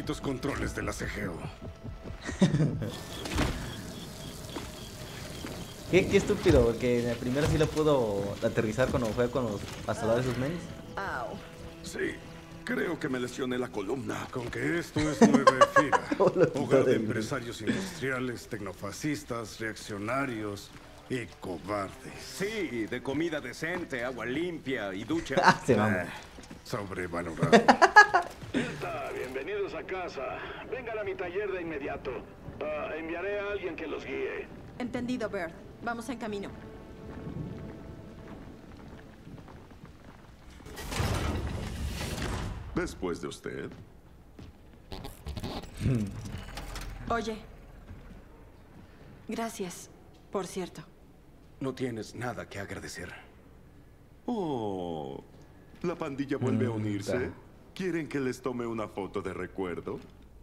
malditos controles de la CGO. Qué estúpido, porque en el primero sí lo pudo aterrizar cuando fue con los pasadores sus menis. Au. Sí, creo que me lesioné la columna. Con que esto es 9 FIRA. Hogar de empresarios industriales, tecnofascistas, reaccionarios y cobardes. Sí, de comida decente, agua limpia y ducha. Se va. Sobrevalorado. Bienvenidos a casa. Vengan a mi taller de inmediato. Enviaré a alguien que los guíe. Entendido, Bert. Vamos en camino. Después de usted. Oye. Gracias, por cierto. No tienes nada que agradecer. Oh, ¿la pandilla vuelve a unirse? ¿Quieren que les tome una foto de recuerdo?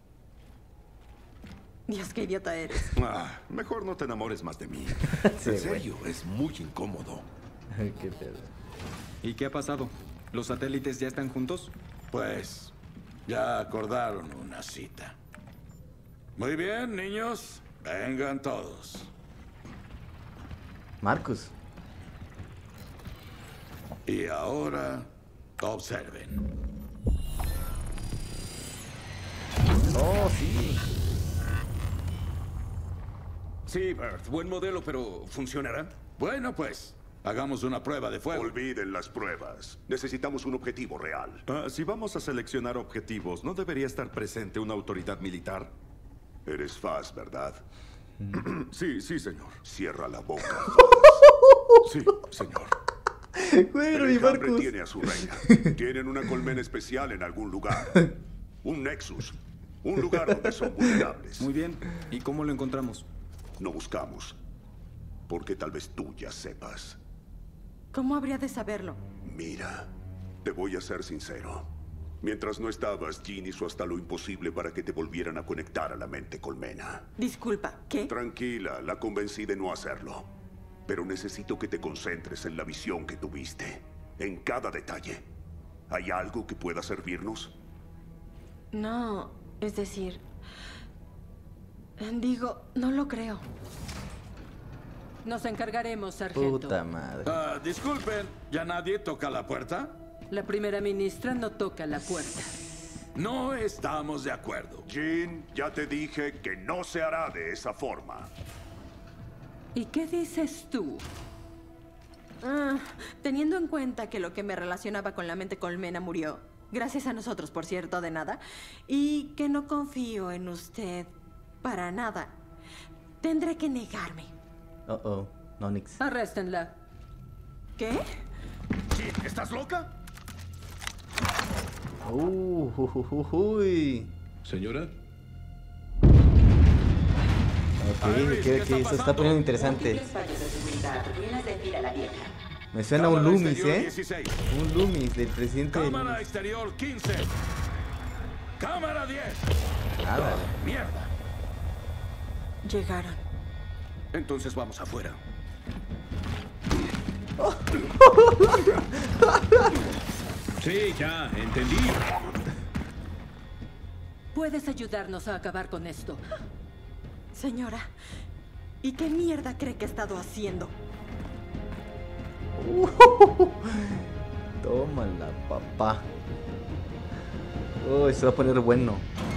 Dios, qué idiota eres. Mejor no te enamores más de mí. Sí, en serio, es muy incómodo. Qué pedo. ¿Y qué ha pasado? ¿Los satélites ya están juntos? Pues ya acordaron una cita. Muy bien, niños. Vengan todos. Marcus. Y ahora, observen. Oh, sí. Sí, Bert, buen modelo, pero ¿funcionará? Bueno, pues, hagamos una prueba de fuego. Olviden las pruebas. Necesitamos un objetivo real. Si vamos a seleccionar objetivos, ¿no debería estar presente una autoridad militar? Eres Faz, ¿verdad? Sí, señor. Cierra la boca. Sí, señor. Bueno, El y enjambre Marcus. tiene a su reina. Tienen una colmena especial en algún lugar. Un nexus. Un lugar donde son vulnerables. Muy bien. ¿Y cómo lo encontramos? No buscamos. Porque tal vez tú ya sepas. ¿Cómo habría de saberlo? Mira, te voy a ser sincero. Mientras no estabas, Jean hizo hasta lo imposible para que te volvieran a conectar a la mente colmena. Disculpa, ¿qué? Tranquila, la convencí de no hacerlo. Pero necesito que te concentres en la visión que tuviste. En cada detalle. ¿Hay algo que pueda servirnos? No, es decir... Digo, no lo creo. Nos encargaremos, sargento. Puta madre. Disculpen, ¿ya nadie toca la puerta? La primera ministra no toca la puerta. No estamos de acuerdo. Jean, ya te dije que no se hará de esa forma. ¿Y qué dices tú? Teniendo en cuenta que lo que me relacionaba con la mente colmena murió, gracias a nosotros, por cierto, de nada, y que no confío en usted para nada, tendré que negarme. Nonix. Arréstenla. ¿Qué? Jean, ¿estás loca? Uy. Señora. Ok, esto está poniendo interesante. Me suena a un Cámara Loomis, exterior 16. Un Loomis del presidente. Cámara exterior 15. Cámara 10. Nada. Mierda. Llegaron. Entonces vamos afuera. Sí, ya, entendí. ¿Puedes ayudarnos a acabar con esto? Señora, ¿y qué mierda cree que he estado haciendo? Tómala, papá. Se va a poner bueno.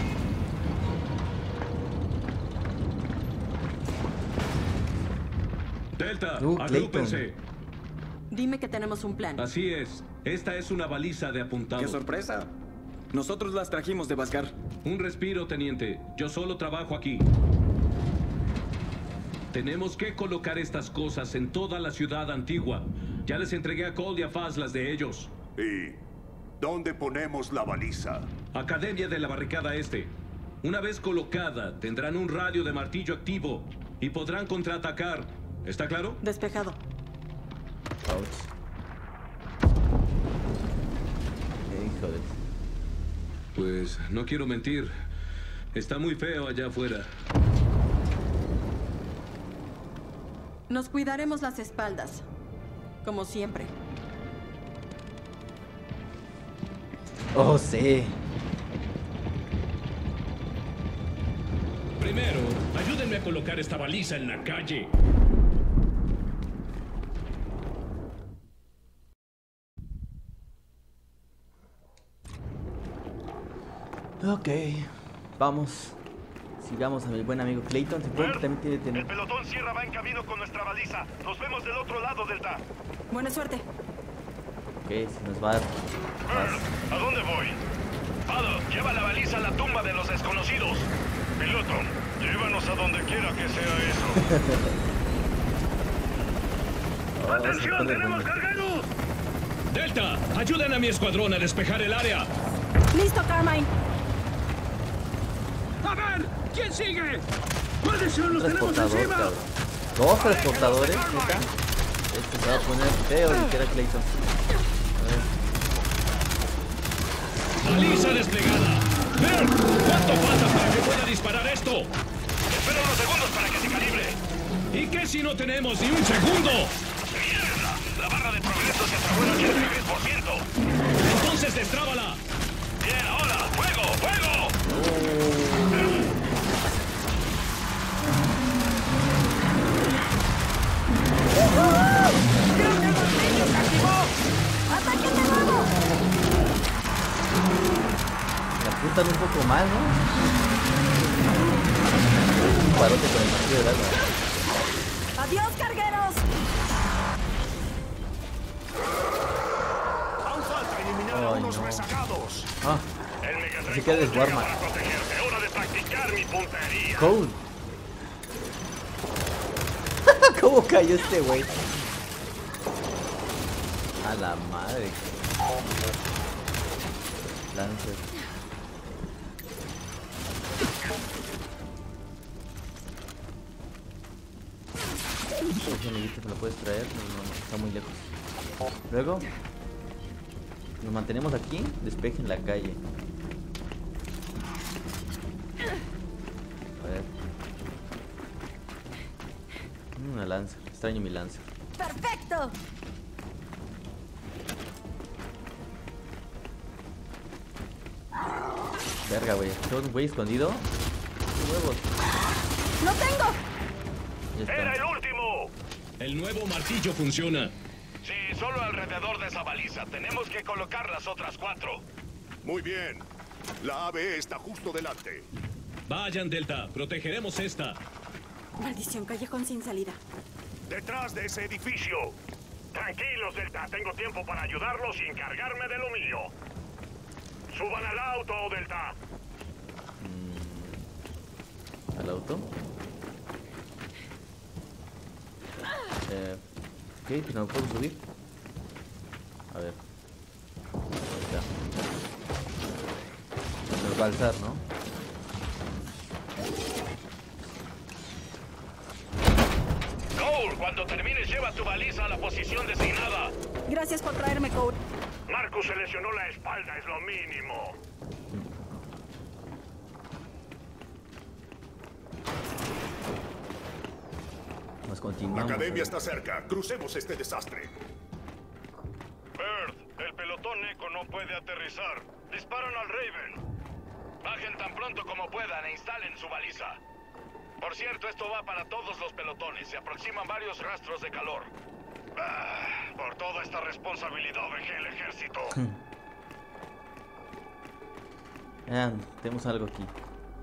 Delta, Clayton. agrúpense. Dime que tenemos un plan. Así es. Esta es una baliza de apuntado. ¡Qué sorpresa! Nosotros las trajimos de Vasgar. Un respiro, teniente. Yo solo trabajo aquí. Tenemos que colocar estas cosas en toda la ciudad antigua. Ya les entregué a Cold y a Faz las de ellos. ¿Y dónde ponemos la baliza? Academia de la Barricada Este. Una vez colocada, tendrán un radio de martillo activo y podrán contraatacar. ¿Está claro? Despejado. Hijo de... Pues no quiero mentir. Está muy feo allá afuera. Nos cuidaremos las espaldas. Como siempre. Oh, sí. Primero, ayúdenme a colocar esta baliza en la calle. Ok, vamos. Sigamos a mi buen amigo Clayton. Supongo que también tiene... El pelotón Sierra va en camino con nuestra baliza. Nos vemos del otro lado del TAP. Buena suerte. Ok, se nos va a dar... ¿A dónde voy? Pado, lleva la baliza a la tumba de los desconocidos. Piloto, llévanos a donde quiera que sea eso. ¡Atención, tenemos cargueros! Delta, ayuden a mi escuadrón a despejar el área. Listo, Carmine. ¡A ver! ¿Quién sigue? ¡Maldición, los tenemos encima! Cabrón. Dos transportadores, neta. Este se va a poner feo y que era Clayton. ¡Baliza desplegada! Bert, ¿cuánto falta para que pueda disparar esto? Espera unos segundos para que se calibre. ¿Y qué si no tenemos ni un segundo? ¡Mierda! La barra de progreso se trabó en 83%. Entonces destrábala. Bien, ahora, fuego, fuego. ¡Ataque de nuevo! Me apuntan un poco mal, ¿no? Un parote con el martillo del alma. ¡Adiós, cargueros! Aún falta eliminar a unos rezagados. Ah, El Megatron así que desguarma. para protegerte. Hora de practicar mi puntería. Cole. ¿Cómo cayó este güey? A la madre. Lancer. Ese amiguito me lo puedes traer, no, está muy lejos. Luego nos mantenemos aquí, despejen la calle. A ver. Una lanza, extraño mi lanza. ¡Perfecto! Verga, güey. ¿Tengo un güey escondido? ¡Qué huevos! ¡Lo tengo! Ya está. ¡Era el último! El nuevo martillo funciona. Sí, solo alrededor de esa baliza. Tenemos que colocar las otras 4. Muy bien. La AVE está justo delante. Vayan, Delta, protegeremos esta. Maldición, callejón sin salida. Detrás de ese edificio. Tranquilos, Delta. Tengo tiempo para ayudarlos y encargarme de lo mío. Suban al auto, Delta. ¿Al auto? Ok, que no puedo subir. A ver. Ahí está. Nos va a alzar, ¿no? Cole, cuando termines, lleva tu baliza a la posición designada. Gracias por traerme, Cole. Marcus se lesionó la espalda, es lo mínimo. Nos La continuamos. academia está cerca. Crucemos este desastre. Bird, el pelotón Echo no puede aterrizar. Disparan al Raven. Bajen tan pronto como puedan e instalen su baliza. Por cierto, esto va para todos los pelotones. Se aproximan varios rastros de calor. Por toda esta responsabilidad dejé el ejército. Tenemos algo aquí.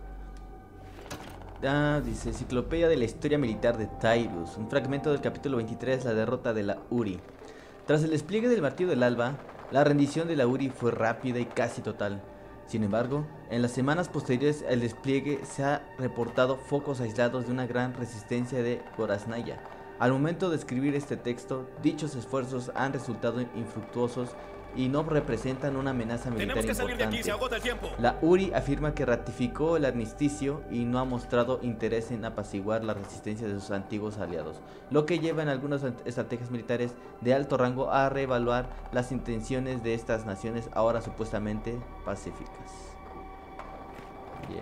Dice Enciclopedia de la Historia Militar de Tyrus. Un fragmento del capítulo 23, la derrota de la Uri. Tras el despliegue del martillo del alba, la rendición de la Uri fue rápida y casi total. Sin embargo, en las semanas posteriores al despliegue se ha reportado focos aislados de una gran resistencia de Gorasnaya. Al momento de escribir este texto, dichos esfuerzos han resultado infructuosos y no representan una amenaza militar Tenemos que salir de importante. aquí, se agota el tiempo. La URI afirma que ratificó el armisticio y no ha mostrado interés en apaciguar la resistencia de sus antiguos aliados, lo que lleva en algunas estrategias militares de alto rango a reevaluar las intenciones de estas naciones ahora supuestamente pacíficas. Bien.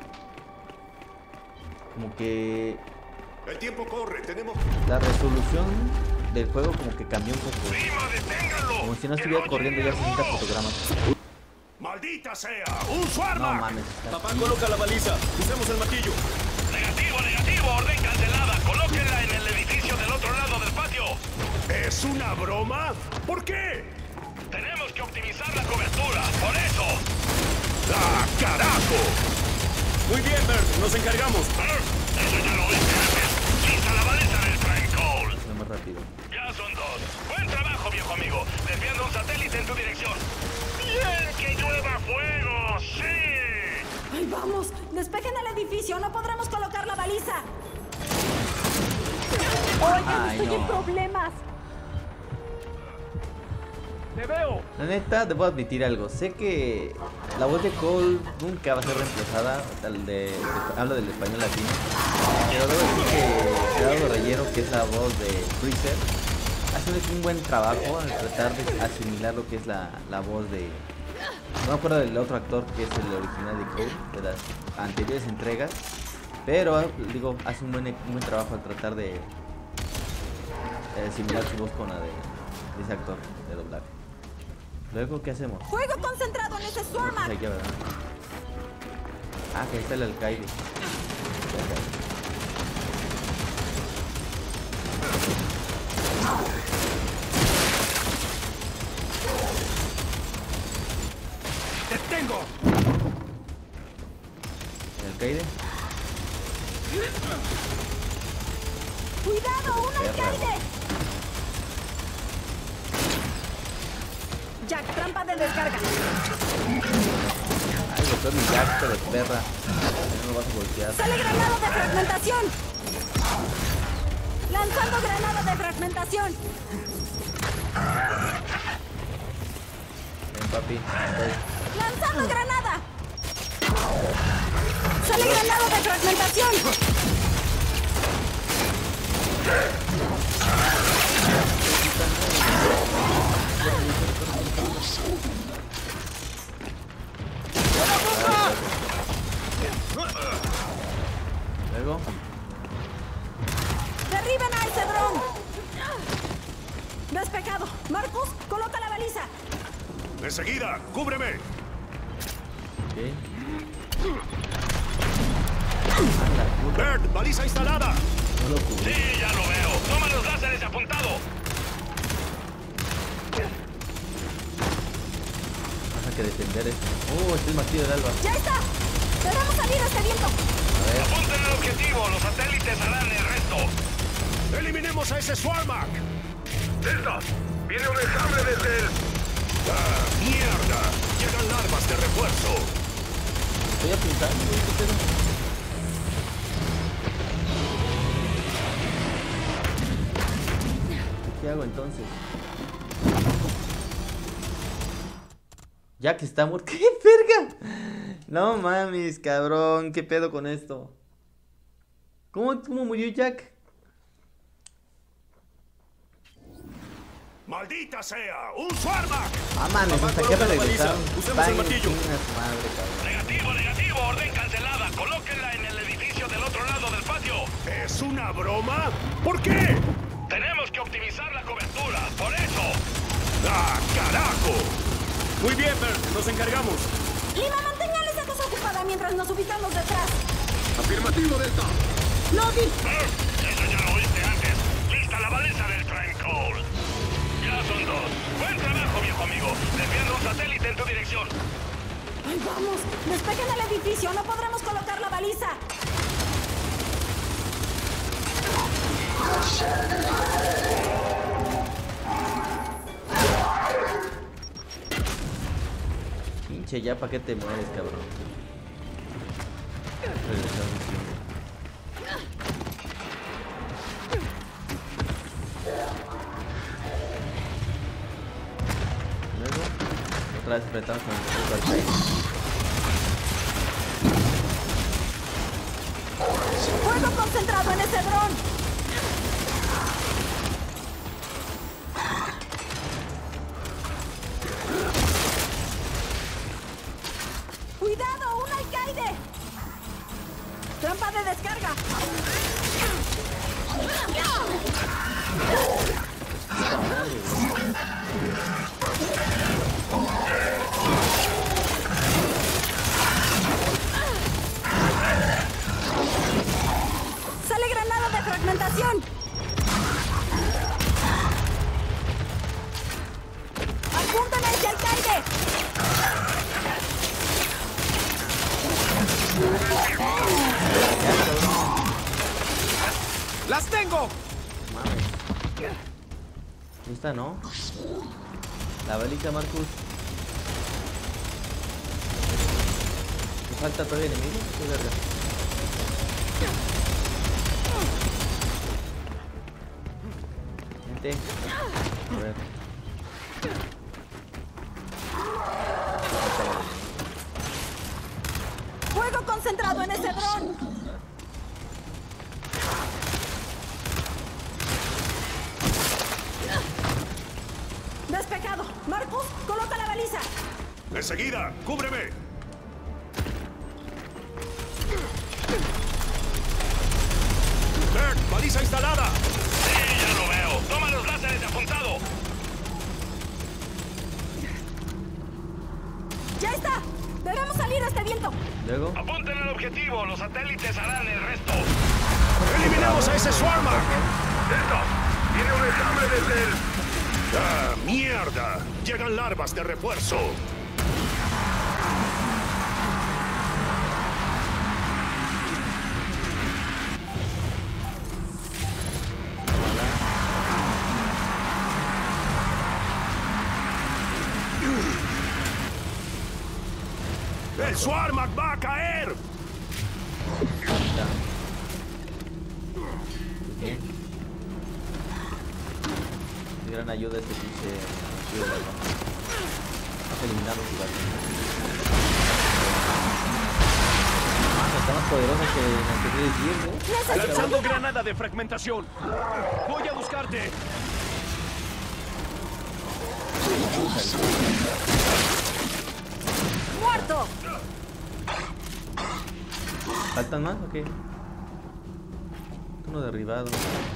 Como que El tiempo corre, tenemos... la resolución del juego como que cambió un poco. ¡Prima, deténganlo! Como si no estuviera corriendo ya 60 fotogramas. ¡Maldita sea! ¡Un su arma! No mames. Papá, coloca la baliza. Usemos el martillo. ¿Es una broma? ¿Por qué? Tenemos que optimizar la cobertura, por eso. ¡Ah, carajo! Muy bien, Bert, nos encargamos. Eso ya lo viste antes. Lista la baliza del Prime Call. No más rápido. Ya son 2. Buen trabajo, viejo amigo. Desviando un satélite en tu dirección. ¡Bien que llueva fuego! ¡Sí! ¡Ay, vamos! ¡Despejen el edificio! ¡No podremos colocar la baliza! Oigan, Ay, estoy en no. problemas. ¡Te veo! La neta, debo admitir algo. Sé que la voz de Cole nunca va a ser reemplazada. Hablo del español latino. Pero debo decir que Gerardo Reyero, que es la voz de Freezer, hace un buen trabajo al tratar de asimilar lo que es la voz de... No me acuerdo del otro actor que es el original de Cole, de las anteriores entregas. Pero, digo, hace un buen trabajo al tratar de asimilar su voz con la de ese actor de doblaje. Luego, ¿qué hacemos? ¡Fuego concentrado en ese Swarmak! Aquí, ¿verdad? Ah, que ahí está el alcaide. ¡Te tengo! ¿El alcaide? ¡Cuidado! ¡Un alcaide! Jack, trampa de descarga. Ay, doctor, mi Jack, pero perra. No lo vas a golpear. ¡Sale granada de fragmentación! ¡Lanzando granada de fragmentación! Ven, papi. Voy. ¡Lanzando granada! ¡Sale granada de fragmentación! Luego. ¡Derriben a ese dron! ¡Despejado! Marcus, coloca la baliza. ¡Enseguida! ¡Cúbreme! Ok. ¡Bert, baliza instalada! No lo cubrí. Sí, ya lo veo. Toma los láseres apuntado. Vas a que defender esto. Oh, este es el martillo del alba. ¡Ya está! ¡Debemos salir a este viento! A ver. Apunten el objetivo. Los satélites harán el resto. ¡Eliminemos a ese Swarmak! ¡Listo! Viene un enjambre desde el... ¡Ah, mierda! Llegan larvas de refuerzo. Estoy apuntando. ¿Qué pedo? ¿Qué hago entonces? Jack está muerto. ¡Qué verga! No mames, cabrón. ¿Qué pedo con esto? ¿Cómo murió Jack? ¡Maldita sea! ¡Un Swarmak! Ah, mames, hasta que coloca la regresaron. baliza. Usemos el martillo. Chinga su madre, cabrón. Negativo, negativo. Orden cancelada. Colóquenla en el edificio del otro lado del patio. ¿Es una broma? ¿Por qué? Tenemos que optimizar la cobertura. Por eso. ¡Ah, carajo! Muy bien, Bert, nos encargamos. Lima, mantengan esa cosa ocupada mientras nos ubicamos detrás. Afirmativo, Delta. ¡Lobby! Eso ya lo oíste antes. Lista la baliza del Prime Call. Ya son 2. Buen trabajo, viejo amigo. Desviando un satélite en tu dirección. ¡Ay, vamos! ¡Despejen el edificio! ¡No podremos colocar la baliza! Pinche, ya pa' qué te mueres, cabrón. Regresamos siempre. Luego, otra vez apretamos con el alcaide. ¡Fuego concentrado en ese dron! ¡Cuidado! ¡Un alcaide! ¡Trampa de descarga! ¡Sale granada de fragmentación! ¡Las tengo! Mames. Ahí está, ¿no? La baliza, Marcus. ¿Te falta todavía enemigo? ¿Qué verga? Gente. A ver. ¡Fuego concentrado en ese dron! ¡Despejado! Marcus, coloca la baliza. ¡Enseguida! ¡Cúbreme! ¡Bert! ¡Baliza instalada! Sí, ya lo veo. Toma los láseres de apuntado. ¡Ya está! ¡Debemos salir a este viento! Luego. Apunten al objetivo. Los satélites harán el resto. ¡Eliminamos a ese Swarmag! ¡Listo! Tiene un enjambre desde el... ¡Ah, mierda! Llegan larvas de refuerzo. ¡El Swarmag va a caer! Bien. Gran ayuda este pinche tío de la ropa. Has eliminado su barco. Está más poderosa que en anteriores 10, ¿eh? ¡Lanzando granada de fragmentación! ¡Voy a buscarte! ¡Muerto! ¿Faltan más o qué? Uno derribado.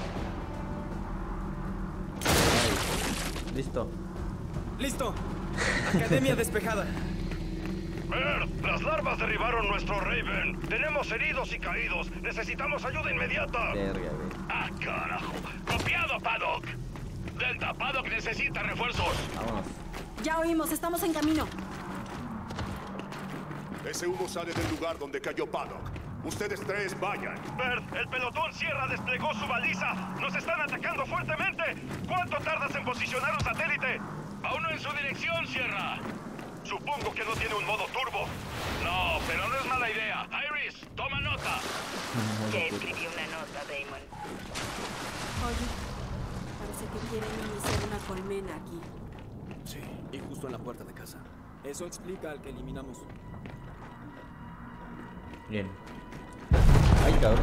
Ay, listo. ¡Listo! Academia despejada. Bert, las larvas derribaron nuestro Raven. Tenemos heridos y caídos. Necesitamos ayuda inmediata. Verga, güey. ¡Ah, carajo! ¡Copiado, Paddock! Delta, Paddock necesita refuerzos. Vámonos. Ya oímos, estamos en camino. Ese humo sale del lugar donde cayó Paddock. Ustedes tres vayan. Bert, el pelotón Sierra desplegó su baliza. Nos están atacando fuertemente. ¿Cuánto tardas en posicionar un satélite? A uno en su dirección, Sierra. Supongo que no tiene un modo turbo. No, pero no es mala idea. Iris, toma nota. Ya escribí una nota, Damon. Oye, parece que quieren iniciar una colmena aquí. Sí, y justo en la puerta de casa. Eso explica al que eliminamos. Bien. Ay, cabrón.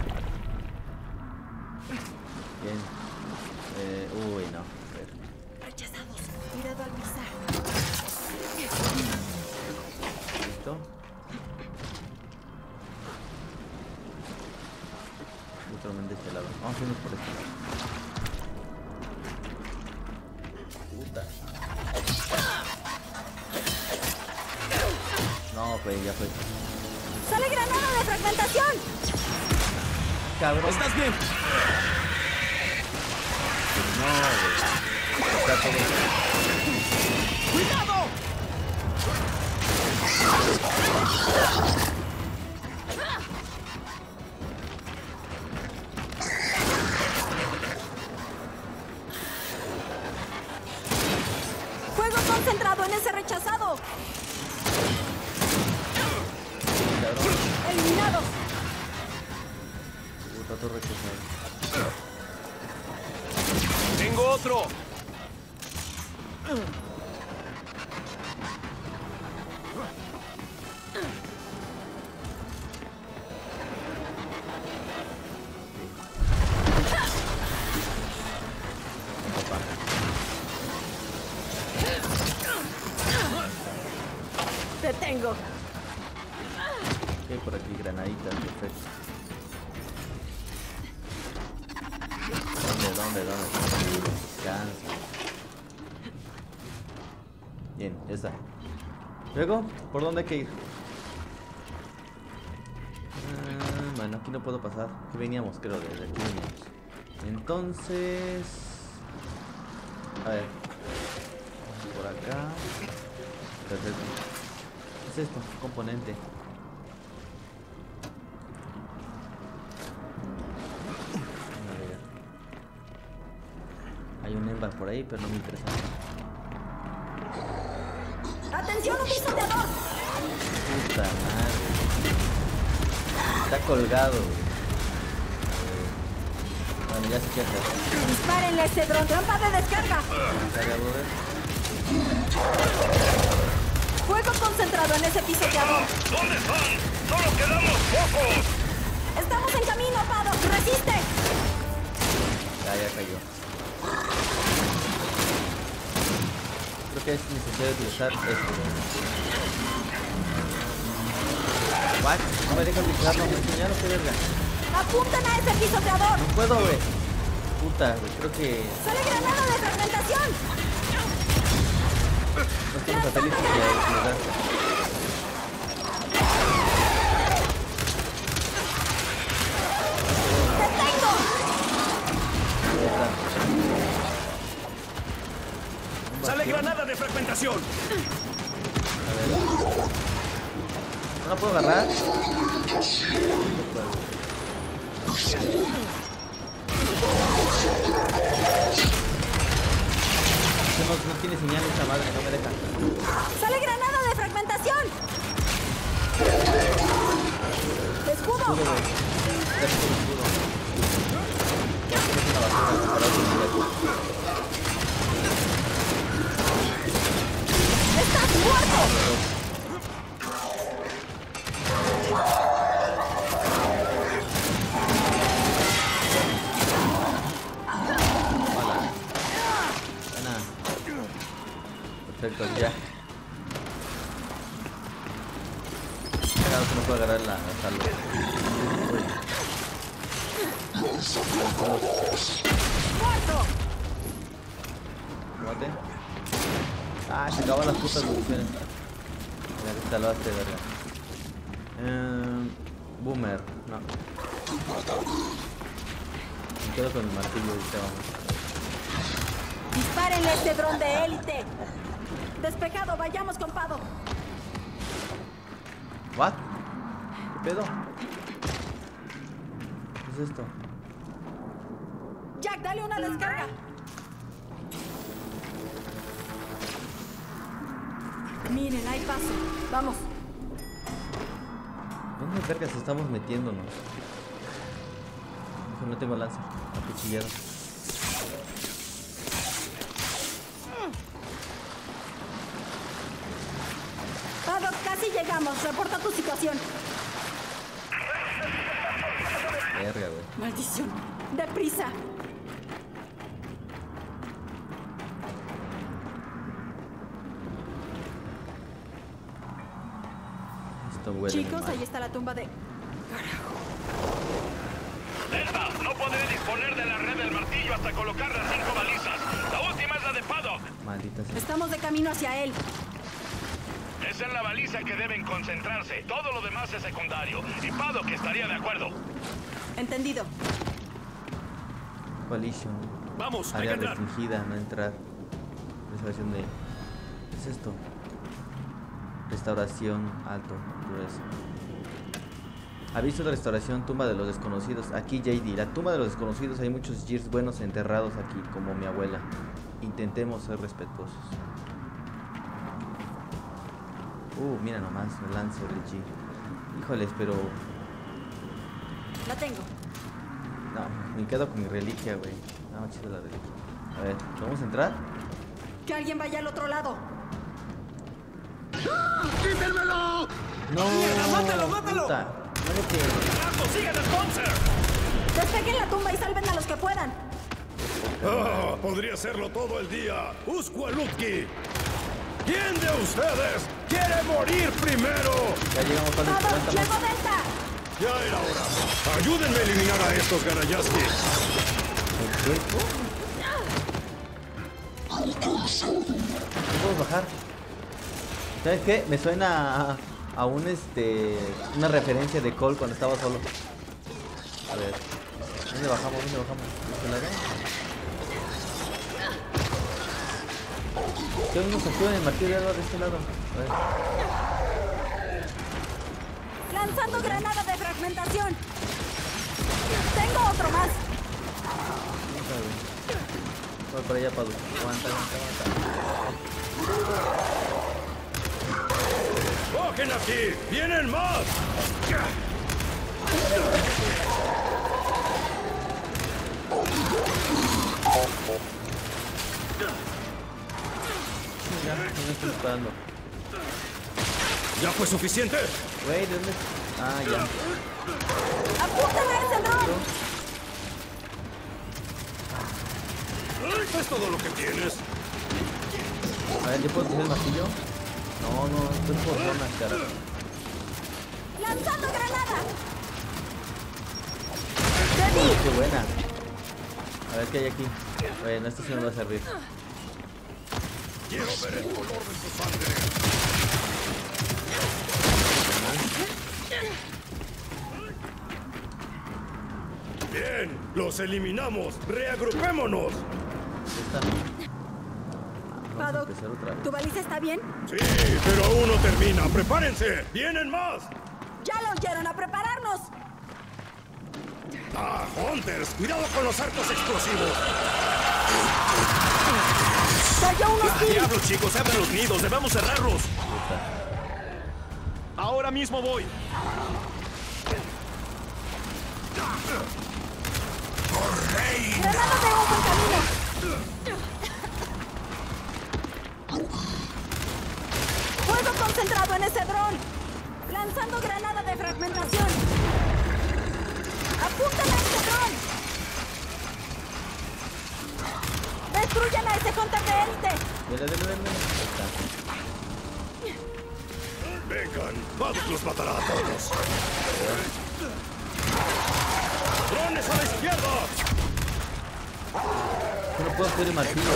Bien. Uy, no. A ver. Rechazados. Cuidado al pisar. Listo. Justamente de este lado. Vamos a irnos por este lado. Puta. No, pues ya fue. ¡Sale granada de fragmentación! Cabrón. ¿Estás bien? No, güey. Está todo. ¡Cuidado! ¡Fuego concentrado en ese rechazado! ¡Eliminados! Puta, todo rechazado. ¡Tengo otro! ¡Te tengo! Ok, por aquí granaditas, perfecto. ¿Dónde? Cansa. Bien, ya está. Luego, ¿por dónde hay que ir? Bueno, aquí no puedo pasar. Aquí veníamos, creo, desde aquí veníamos. Entonces... A ver. Por acá. Perfecto. ¿Qué es esto? Componente. tumba por ahí, pero no me interesa. ¡Atención, un pisoteador! Puta madre. Está colgado. Bueno, ya sé qué hacer. ¡Dispárenle ese dron! ¡Trampa de descarga! Descarga, brother. ¡Fuego concentrado en ese pisoteador! ¿Dónde están? ¡Solo quedamos pocos! ¡Estamos en camino, Pado! ¡Resiste! Ya cayó. Creo que es necesario utilizar esto. What? No me deja utilizarlo, me enseñaron que verga. ¡Apunten a ese pisoteador! No puedo, güey. Puta, güey, creo que... ¡Sale granada de fragmentación! No tengo satélites que utilizar. ¡Detengo! ¡Sale granada de fragmentación! A ver. ¿No la puedo agarrar? No tiene señal esta madre, no me deja. ¡Sale granada de fragmentación! ¡Escudo! Escudo, güey. Gracias por el escudo. Ya tienes una basura para otro nivel. ¡Estás muerto! Perfecto, ya. Claro que no puedo agarrar la salva. ¡Muerto! Mate. Ah, se acaban las putas municiones. Mira que salvaste, verga. Boomer, no. Me quedo con el martillo y te vamos. ¡Dispárenle este dron de élite! ¡Despejado! ¡Vayamos con Pado! ¿What? ¿Qué pedo? ¿Qué es esto? ¡Jack, dale una descarga! Miren, hay paso. Vamos. ¿Dónde vergas estamos metiéndonos? No tengo lanza. Acuchillado. Pado, casi llegamos. Reporta tu situación. Verga, güey. Maldición. Deprisa. Esto huele Chicos, muy mal. ahí está la tumba de... Delta, no podré disponer de la red del martillo hasta colocar las 5 balizas. La última es la de Paddock. Maldita sea. Estamos de camino hacia él. Es en la baliza que deben concentrarse. Todo lo demás es secundario. Y Paddock estaría de acuerdo. Entendido. Coalition. Vamos, hay Área que entrar. restringida, no entrar. Reservación de... ¿Qué es esto? Restauración alto, grueso. Aviso de restauración, tumba de los desconocidos. Aquí JD, la tumba de los desconocidos. Hay muchos Gears buenos enterrados aquí, como mi abuela. Intentemos ser respetuosos. Mira nomás, el Lancer de G. Híjoles, pero... La tengo. No, me quedo con mi reliquia, güey. No, chido la reliquia. A ver, ¿vamos a entrar? Que alguien vaya al otro lado. ¡Quítenmelo! ¡No! ¡Mierda, mátalo, mátalo! Puta, no que... ¡Carajo, sigan al Bonzer! Despejen la tumba y salven a los que puedan. Ah, podría hacerlo todo el día. Usqualutki. ¿Quién de ustedes quiere morir primero? Ya llegamos a los Pado, 40 llegó más. Delta. Ya era hora. Ayúdenme a eliminar a estos Garayaski. ¿No puedo bajar? ¿Sabes qué? Me suena a un una referencia de Cole cuando estaba solo. A ver. ¿Dónde bajamos? ¿Dónde bajamos? ¿De este lado? ¿Qué nos activan el martillo de este lado? A ver. Lanzando granada de fragmentación. Tengo otro más. Voy para allá, Padu. Aguanta. ¡Cogen aquí! ¡Vienen más! Ya, no me estoy disparando. ¿Ya fue suficiente? Güey, ¿de dónde? Ah, ya. ¡Apúntame a ese dron! ¿Es todo lo que tienes? A ver, ¿yo puedo coger el martillo? No, esto es por zonas, cara. ¡Lanzando granada! Qué buena. A ver qué hay aquí. Bueno, esto sí me va a servir. Quiero ver el color de tu sangre. Bien, los eliminamos. Reagrupémonos. Paddock, ¿tu baliza está bien? Sí, pero aún no termina. ¡Prepárense! ¡Vienen más! ¡Ya lo oyeron! ¡A prepararnos! ¡Ah, Hunters! ¡Cuidado con los arcos explosivos! ¡Cayó uno aquí! ¡Diablo, chicos! ¡Abran los nidos! ¡Debemos cerrarlos! Ahora mismo voy. ¡Granada de ojo en camino! ¡Fuego concentrado en ese dron! ¡Lanzando granada de fragmentación! ¡Apúntala a ese dron! ¡Destruyan a ese Hunter de élite! Vengan, Paddock los matará a todos. ¡Drones a la izquierda! Yo no puedo hacer el martillo.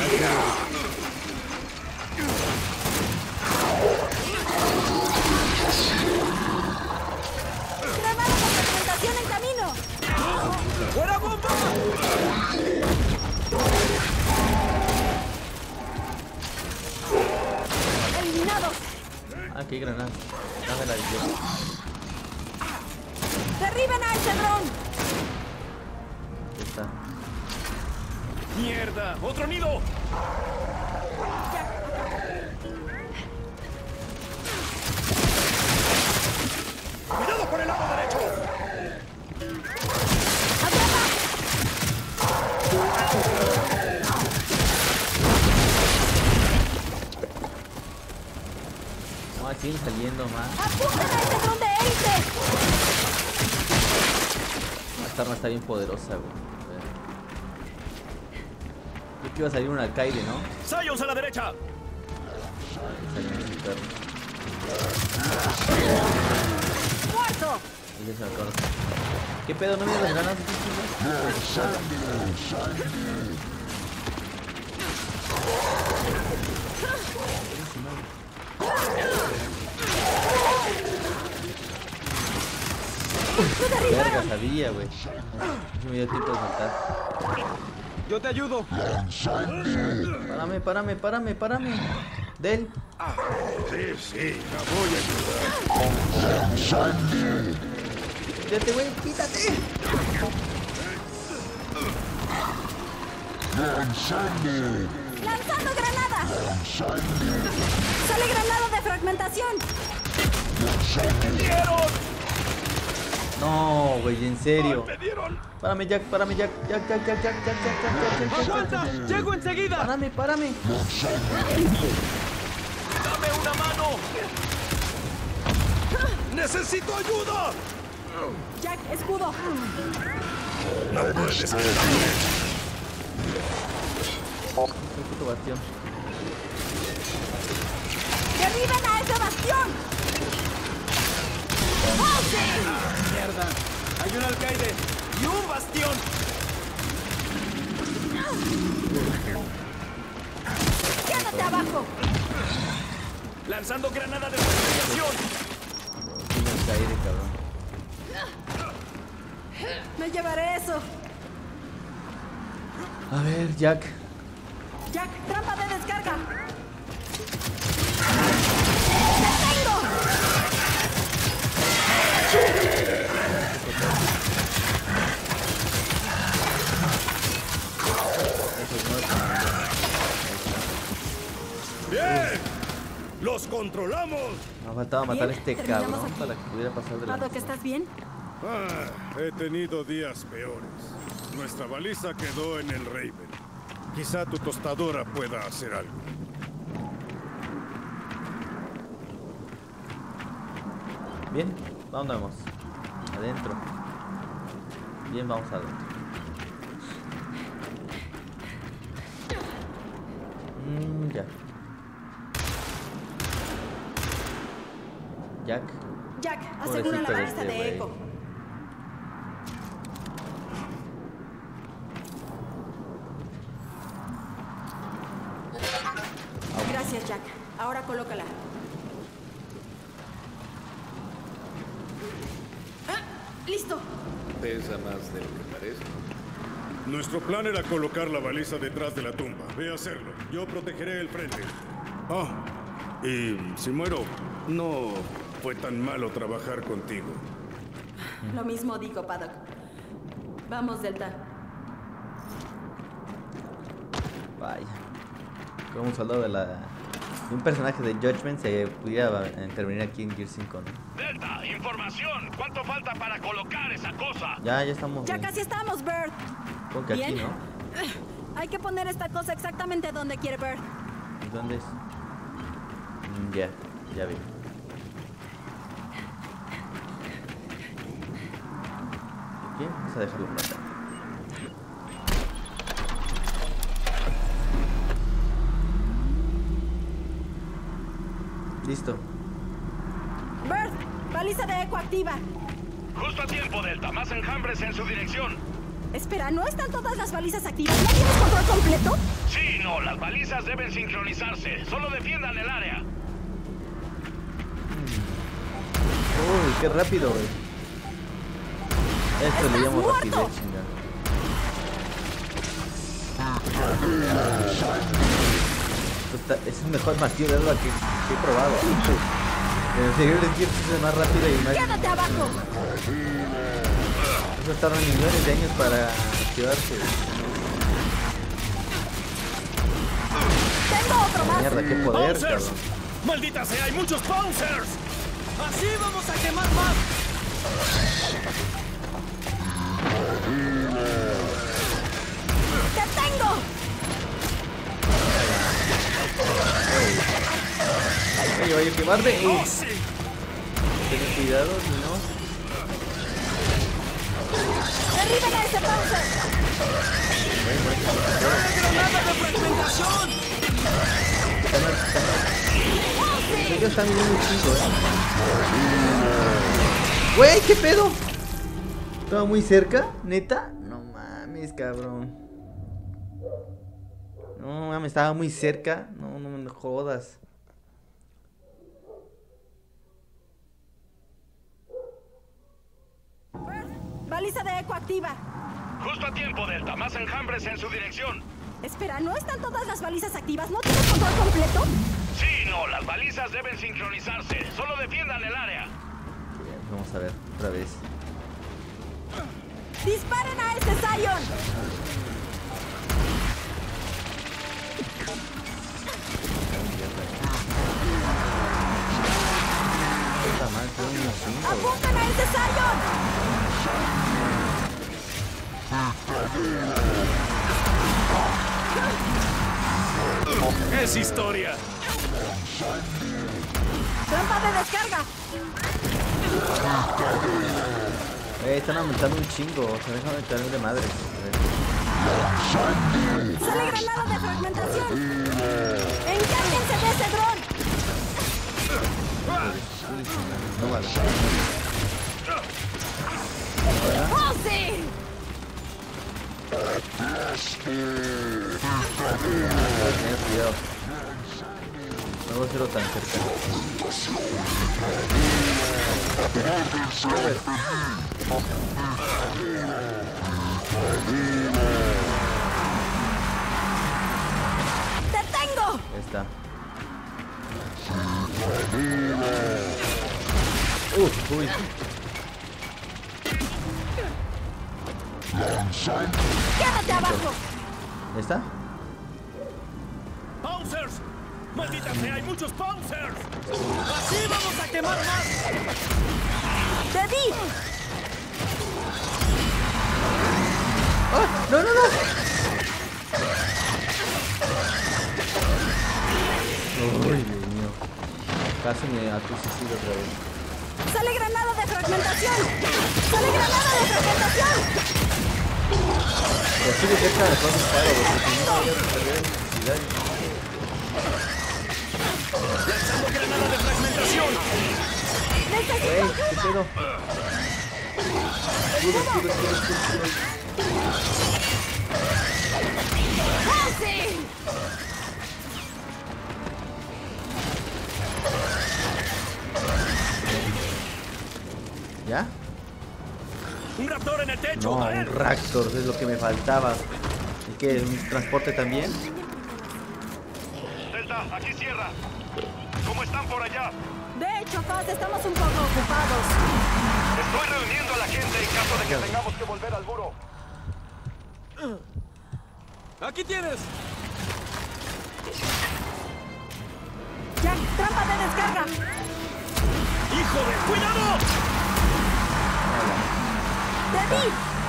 ¡Granada de fragmentación en camino! ¡Fuera bomba! ¡Eliminados! Ah, qué granada. Dame la izquierda. ¡Derriben a ese dron! Ahí está. ¡Mierda! ¡Otro nido! ¡Cuidado por el lado derecho! No, siguen saliendo más. ¡Apunten a ese dron de élite! Esta arma está bien poderosa, güey. Yo que iba a salir un alcaide, ¿no? ¡Sayons a la derecha! Salió un perro. ¡Muerto! Y ya se me acabó. ¿Qué pedo? ¿No me das las ganas? Verga, sabía, güey. No me dio tiempo de saltar. Yo te ayudo. Párame. Del. Sí, la voy a ayudar. Quítate, güey, quítate. ¡Lanzando granada! ¡Sale granada de fragmentación! No, güey, en serio. Párame, Jack. ¡Aguanta! ¡Llego enseguida! Párame. ¡Dame una mano! ¡Necesito ayuda! Jack, escudo. No puedes. Un puto bastión. ¡Derriben a ese bastión! ¡Oh, sí! ¡Mierda! ¡Hay un alcaide! ¡Y un bastión! ¡Quédate abajo! ¡Lanzando granada de fragmentación! Un alcaide, cabrón. Me llevaré eso. A ver, Jack. Jack, trampa de descarga. ¡Te tengo! Eso es muerto. ¡Los controlamos! Nos faltaba matar a este terminamos cabrón aquí. para que pudiera pasar de la... Paddock, ¿estás bien? He tenido días peores. Nuestra baliza quedó en el Raven. Quizá tu tostadora pueda hacer algo. Bien, vamos. Adentro. Bien, vamos adentro. Ya. Jack, asegura la Pobrecito baliza de güey. eco. Gracias, Jack. Ahora colócala. ¡Listo! Pesa más de lo que parece. Nuestro plan era colocar la baliza detrás de la tumba. Ve a hacerlo. Yo protegeré el frente. Y si muero, no fue tan malo trabajar contigo. Lo mismo digo, Paddock. Vamos, Delta. Vaya. Como un soldado de un personaje de Judgment se pudiera intervenir aquí en Gear 5, ¿no? Delta, información. ¿Cuánto falta para colocar esa cosa? Ya estamos. Ya casi estamos, Bert. Creo que aquí, ¿no? Hay que poner esta cosa exactamente donde quiere Bert. ¿Dónde es? Ya vi. Aquí, vamos a dejarlo por acá. Listo. Bert, baliza de eco activa. Justo a tiempo, Delta. Más enjambres en su dirección. Espera, ¿no están todas las balizas activas? ¿No tienes control completo? Sí, no. Las balizas deben sincronizarse. Solo defiendan el área. Uy, qué rápido, güey. Esto le llamo rapidez, chingada. Es el mejor martillo de alba que he probado. En serio, el Gears es más rápido y más... ¡Quédate abajo! Eso tarda millones de años para activarse. ¡Tengo otro más! Mierda, qué poder, cabrón. ¡Maldita sea, hay muchos bouncers! ¡Así vamos a quemar más! ¡Te tengo! Oye, quemarme. Ten cuidado, si no. ¡Derriben a ese bouncer! ¡Granada de fragmentación! Ellos están bien muy chicos, Güey, ¿qué pedo? ¿Estaba muy cerca? ¿Neta? No mames, cabrón. No mames, estaba muy cerca. No me jodas. Baliza de eco activa. Justo a tiempo, Delta. Más enjambres en su dirección. Espera, ¿no están todas las balizas activas? ¿No tienes control completo? Sí, no. Las balizas deben sincronizarse. Solo defiendan el área. Bien, vamos a ver, otra vez. ¡Disparen a ese Zion! ¡Apunten a ese Zion! ¡Es historia! ¡Trampa de descarga! Están aumentando un chingo. Se dejan aumentar de madre. ¡Sale granada de fragmentación! ¡Encárguense de ese dron! No vale. ¡Oh, sí! Ten cuidado. No voy a hacerlo tan cerca. ¡Te tengo! Ahí está. Uy. ¡Quédate abajo! ¿Ya está? ¡Bouncers! ¡Maldita sea! ¡Hay muchos bouncers! ¡Así vamos a quemar más! ¡Teddy! ¡Ah! ¡No, no, no! ¡Uy, Dios mío! Casi me atusicido otra vez. ¡Sale granada de fragmentación! ¡Sale granada de fragmentación! Pero sigue cerca de Cross Sparrow, porque si no voy a perder electricidad. ¡Lanzando granada de fragmentación! ¡Ey! ¿Qué pedo? Escudo. ¿Ya? ¡Un raptor en el techo! No, un Raptor, es lo que me faltaba. ¿Y qué? ¿Un transporte también? Delta, aquí cierra. ¿Cómo están por allá? De hecho, Faz, estamos un poco ocupados. Estoy reuniendo a la gente en caso de que tengamos que volver al muro. ¡Aquí tienes! ¡Jack, trampa de descarga! ¡Hijo de cuidado! ¡Teddy!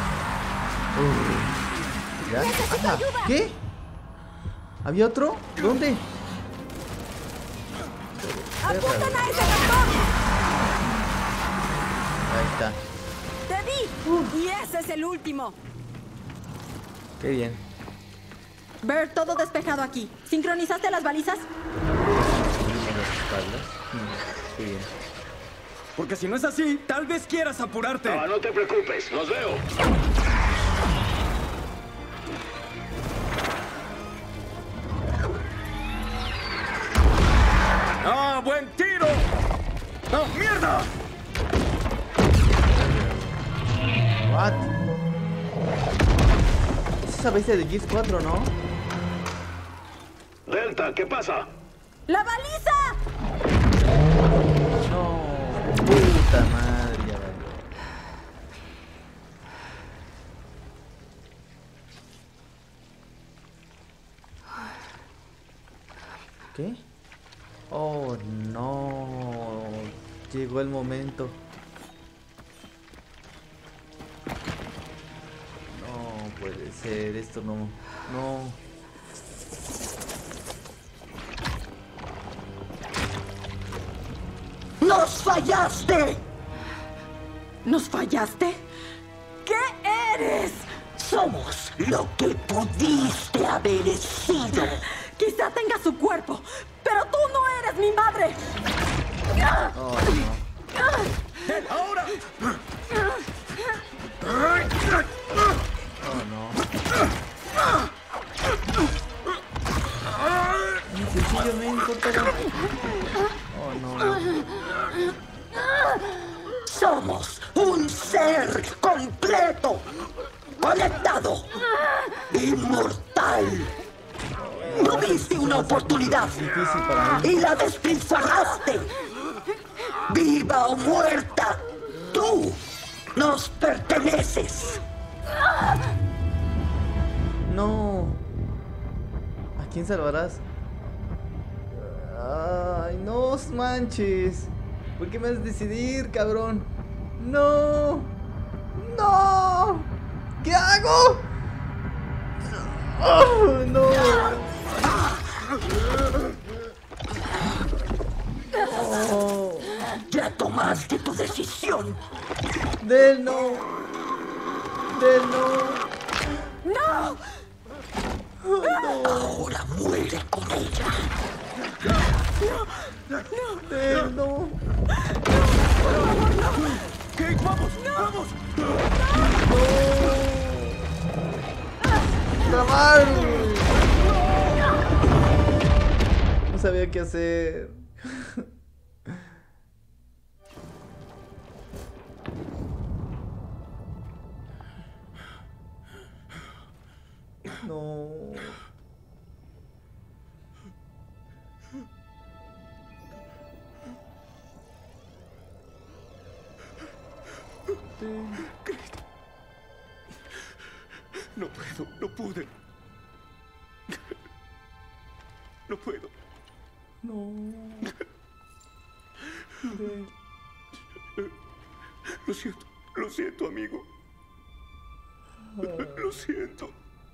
¿Ya? ¡Necesito Ajá. ayuda! ¿Qué? ¿Había otro? ¿Dónde? ¡Apuntan a ese raptor! Ahí está. ¡Teddy! Y ese es el último. Qué bien. Bert, todo despejado aquí. ¿Sincronizaste las balizas? Qué bien. Porque si no es así, tal vez quieras apurarte. No, no te preocupes, los veo. ¡Ah, buen tiro! ¡Oh, mierda! What? Es esa bestia de Gears 4, ¿no? Delta, ¿qué pasa? ¡La baliza! No. Puta madre, ya valió. ¿Qué? Oh, no. Llegó el momento. No puede ser, esto no. No. ¡Nos fallaste! ¿Nos fallaste? ¿Qué eres? Somos lo que pudiste haber sido. Quizá tenga su cuerpo, pero tú no eres mi madre. Oh, no. ¡Ahora! Oh, no. Sencillamente, pero... Oh, no. Somos un ser completo, conectado, inmortal. Tuviste una oportunidad y la despilfarraste. Viva o muerta, tú nos perteneces. No. ¿A quién salvarás? Ay, no manches. ¿Por qué me has de decidir, cabrón? No. No. ¿Qué hago? Oh, no. Oh. Ya tomaste tu decisión. Del no. Del no. ¡No! Ahora muere con ella. Del no. ¡Kate, vamos! ¡Vamos! ¡Grabar! No sabía qué hacer. No. No puedo, no pude. No puedo. No. Lo siento, amigo. Lo siento.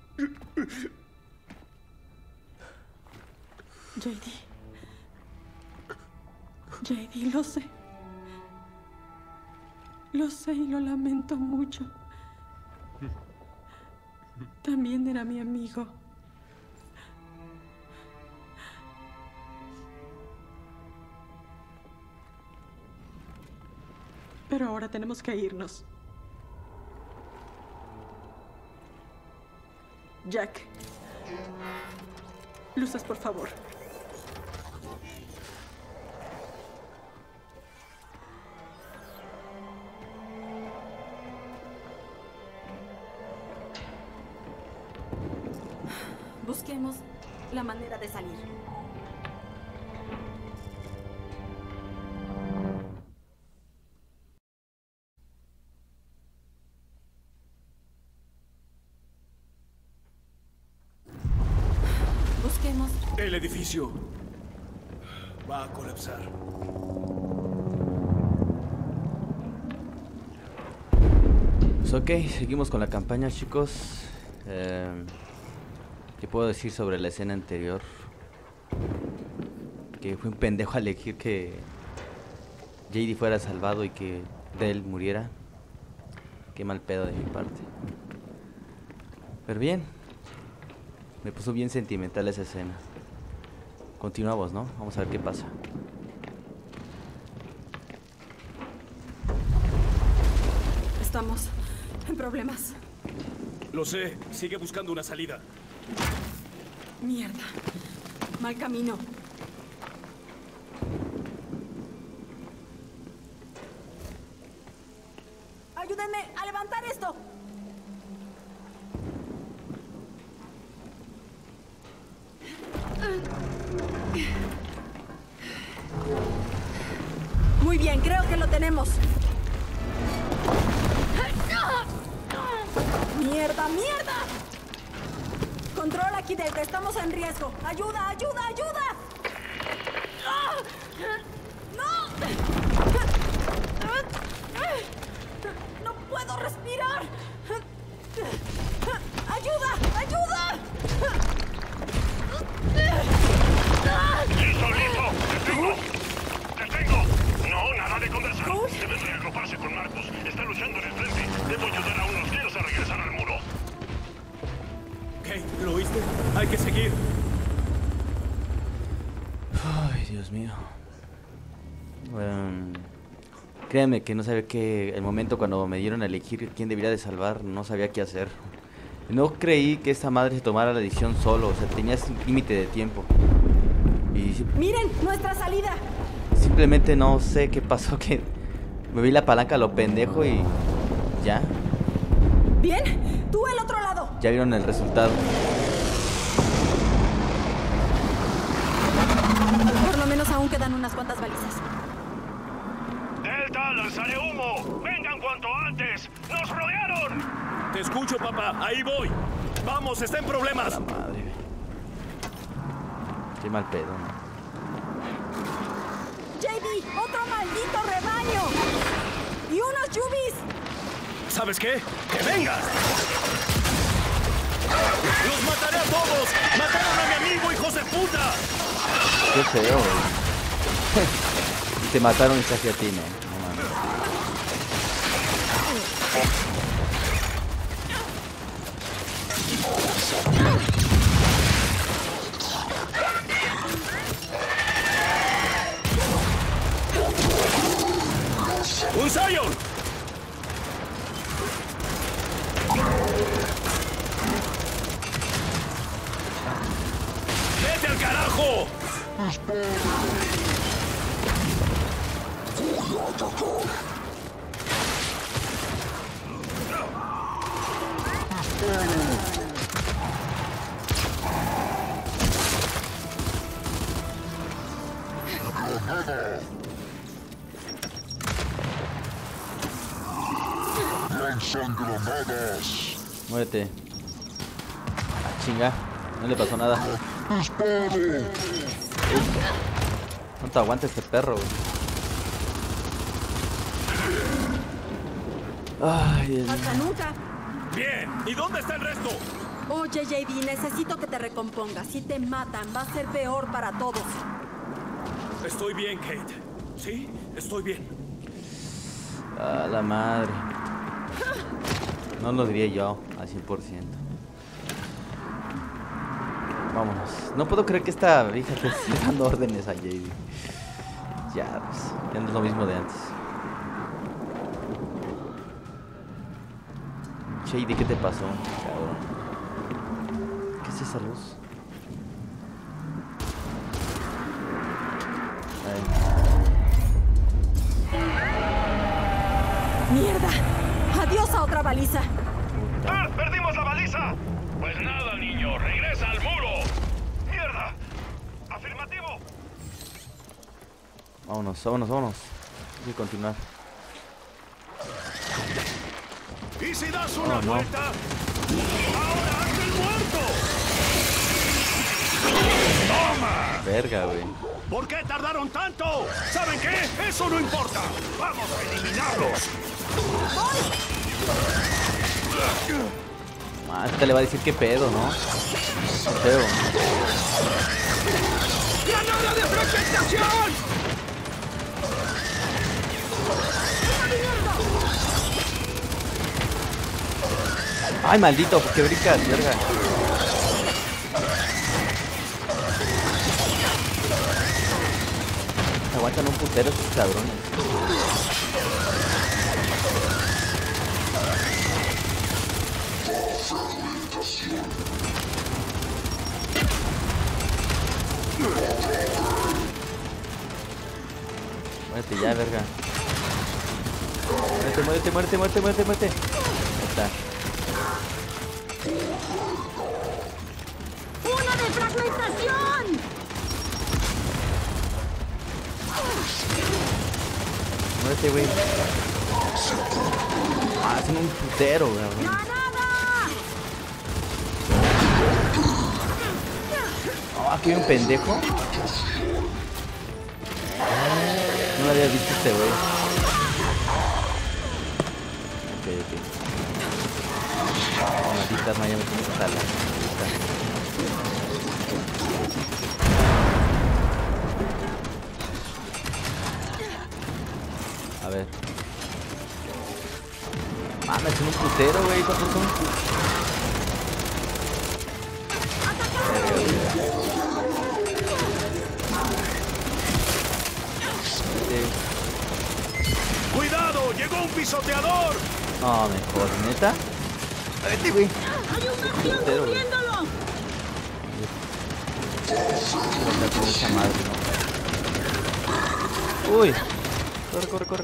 JD, lo sé. Lo sé y lo lamento mucho. También era mi amigo. Pero ahora tenemos que irnos. Jack. Luces, por favor. Busquemos la manera de salir. Busquemos. El edificio va a colapsar. Pues ok, seguimos con la campaña, chicos. ¿Qué puedo decir sobre la escena anterior? Que fue un pendejo a elegir que JD fuera salvado y que Dell muriera. Qué mal pedo de mi parte. Pero bien. Me puso bien sentimental esa escena. Continuamos, ¿no? Vamos a ver qué pasa. Estamos en problemas. Lo sé. Sigue buscando una salida. Mierda. Mal camino. Ayúdenme a levantar esto. Muy bien, creo que lo tenemos. ¡Mierda, mierda! Control aquí, Delta. Estamos en riesgo. ¡Ayuda, ayuda, ayuda! ¡No! ¡No puedo respirar! ¡Ayuda, ayuda! ¡Listo, listo! ¡Detengo! No, nada de conversar. Deben reagruparse con Marcus. Está luchando en el frente. Debo ayudar a unos tíos a regresar al muro. ¿Qué? ¿Lo oíste? Hay que seguir. Ay, Dios mío. Créanme que no sabía que el momento cuando me dieron a elegir quién debería de salvar, no sabía qué hacer. No creí que esta madre se tomara la decisión solo, o sea, tenías un límite de tiempo. Y ¡miren nuestra salida! Simplemente no sé qué pasó, que me vi la palanca a lo pendejo y ya. Bien, tú el otro lado. Ya vieron el resultado. Por lo menos aún quedan unas cuantas balizas. Delta, lanzaré humo. Vengan cuanto antes. ¡Nos rodearon! Te escucho, papá. Ahí voy. Vamos, está en problemas. La madre. Qué mal pedo, ¿no? JD, otro maldito rebaño. Y unos yubis. ¿Sabes qué? ¡Que vengas! ¡Los mataré a todos! ¡Mataron a mi amigo, hijos de puta! Qué feo, güey. Y te mataron casi a ti, ¿no? No mames. ¡Un Zion! ¡Vete al carajo! ¡Lanzan granadas! Muérete. Chinga, no le pasó nada. ¡Disparo! ¿Cuánto aguanta este perro, güey? Ay, Hasta nunca. Bien. ¿Y dónde está el resto? Oye, JD, necesito que te recompongas. Si te matan, va a ser peor para todos. Estoy bien, Kate. Sí, estoy bien. A la madre. No lo diría yo al 100%. Vámonos. No puedo creer que esta vieja te esté dando órdenes a JD. Ya, pues, ya no es lo mismo de antes. JD, ¿qué te pasó, cabrón? ¿Qué es esa luz? ¡Mierda! ¡Adiós a otra baliza! ¡Ah! ¡Perdimos la baliza! Pues nada, niño. ¡Regresa al muro! ¡Mierda! ¡Afirmativo! Vámonos, vámonos, vámonos. Hay que continuar. ¿Y si das una vuelta? ¡Ahora haz el muerto! ¡Toma! Verga, güey. ¿Por qué tardaron tanto? ¿Saben qué? Eso no importa. ¡Vamos a eliminarlos! Ah, este le va a decir qué pedo, ¿no? Qué feo. ¡Granada de fragmentación! Ay, maldito, ¿por qué brincas, verga? Aguantan un putero estos cabrones. Muérete ya, verga. Muérete, muérete, muérete, muérete, muérete, muérete. Ahí está. ¡Una defragmentación! Muérete, güey. Ah, hacen un putero, güey. Oh, aquí hay un pendejo. No lo había visto este güey. Ok. Oh, maldita arma, ya me tengo que salir. A ver. Mames, son un putero, güey. ¿Cuántos son? ¡Cuidado! ¡Llegó un pisoteador! No, mejor, ¿neta? Vete, güey. ¡Hay un martillo cubriéndolo! Esa madre, ¿no? Uy. Corre, corre, corre.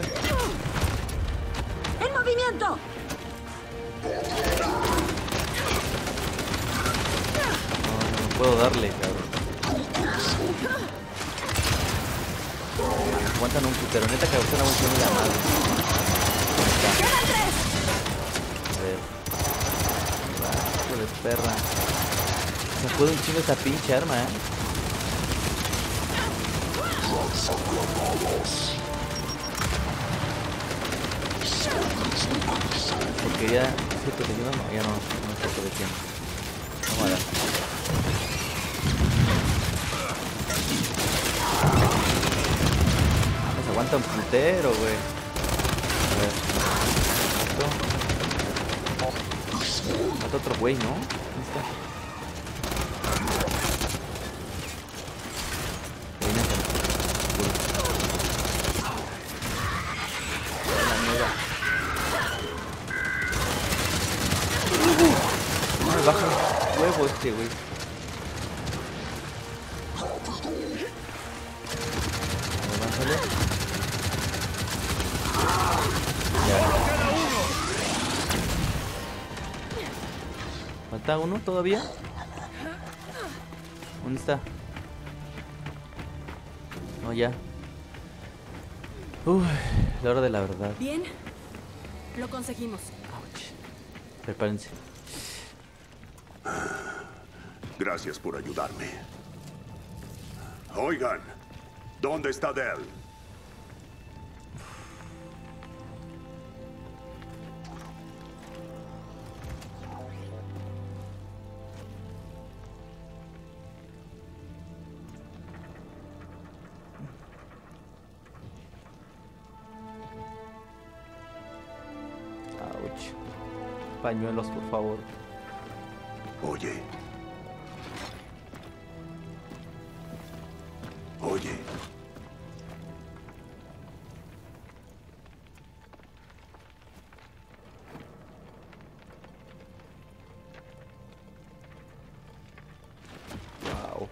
¡En movimiento! No puedo darle, cabrón. Aguantan un putero, neta que usted no aguantó ni la madre. ¡Quedan tres! A ver. Hijo de perra. Se puede un chingo esa pinche arma, Porque ya estoy protegido, no, ya no estoy protegiendo. Vamos a dar. Se aguanta un puntero, güey. A ver. Mata otro güey, ¿no? ¿Dónde está? La mierda. No me baja el huevo este, güey. Avánzale. Ya. ¿Falta uno todavía? ¿Dónde está? No, ya. Uy, la hora de la verdad. Bien, lo conseguimos. Prepárense. Gracias por ayudarme. Oigan, ¿Dónde está Dell? Pañuelos, por favor. Oye. Oye. Wow.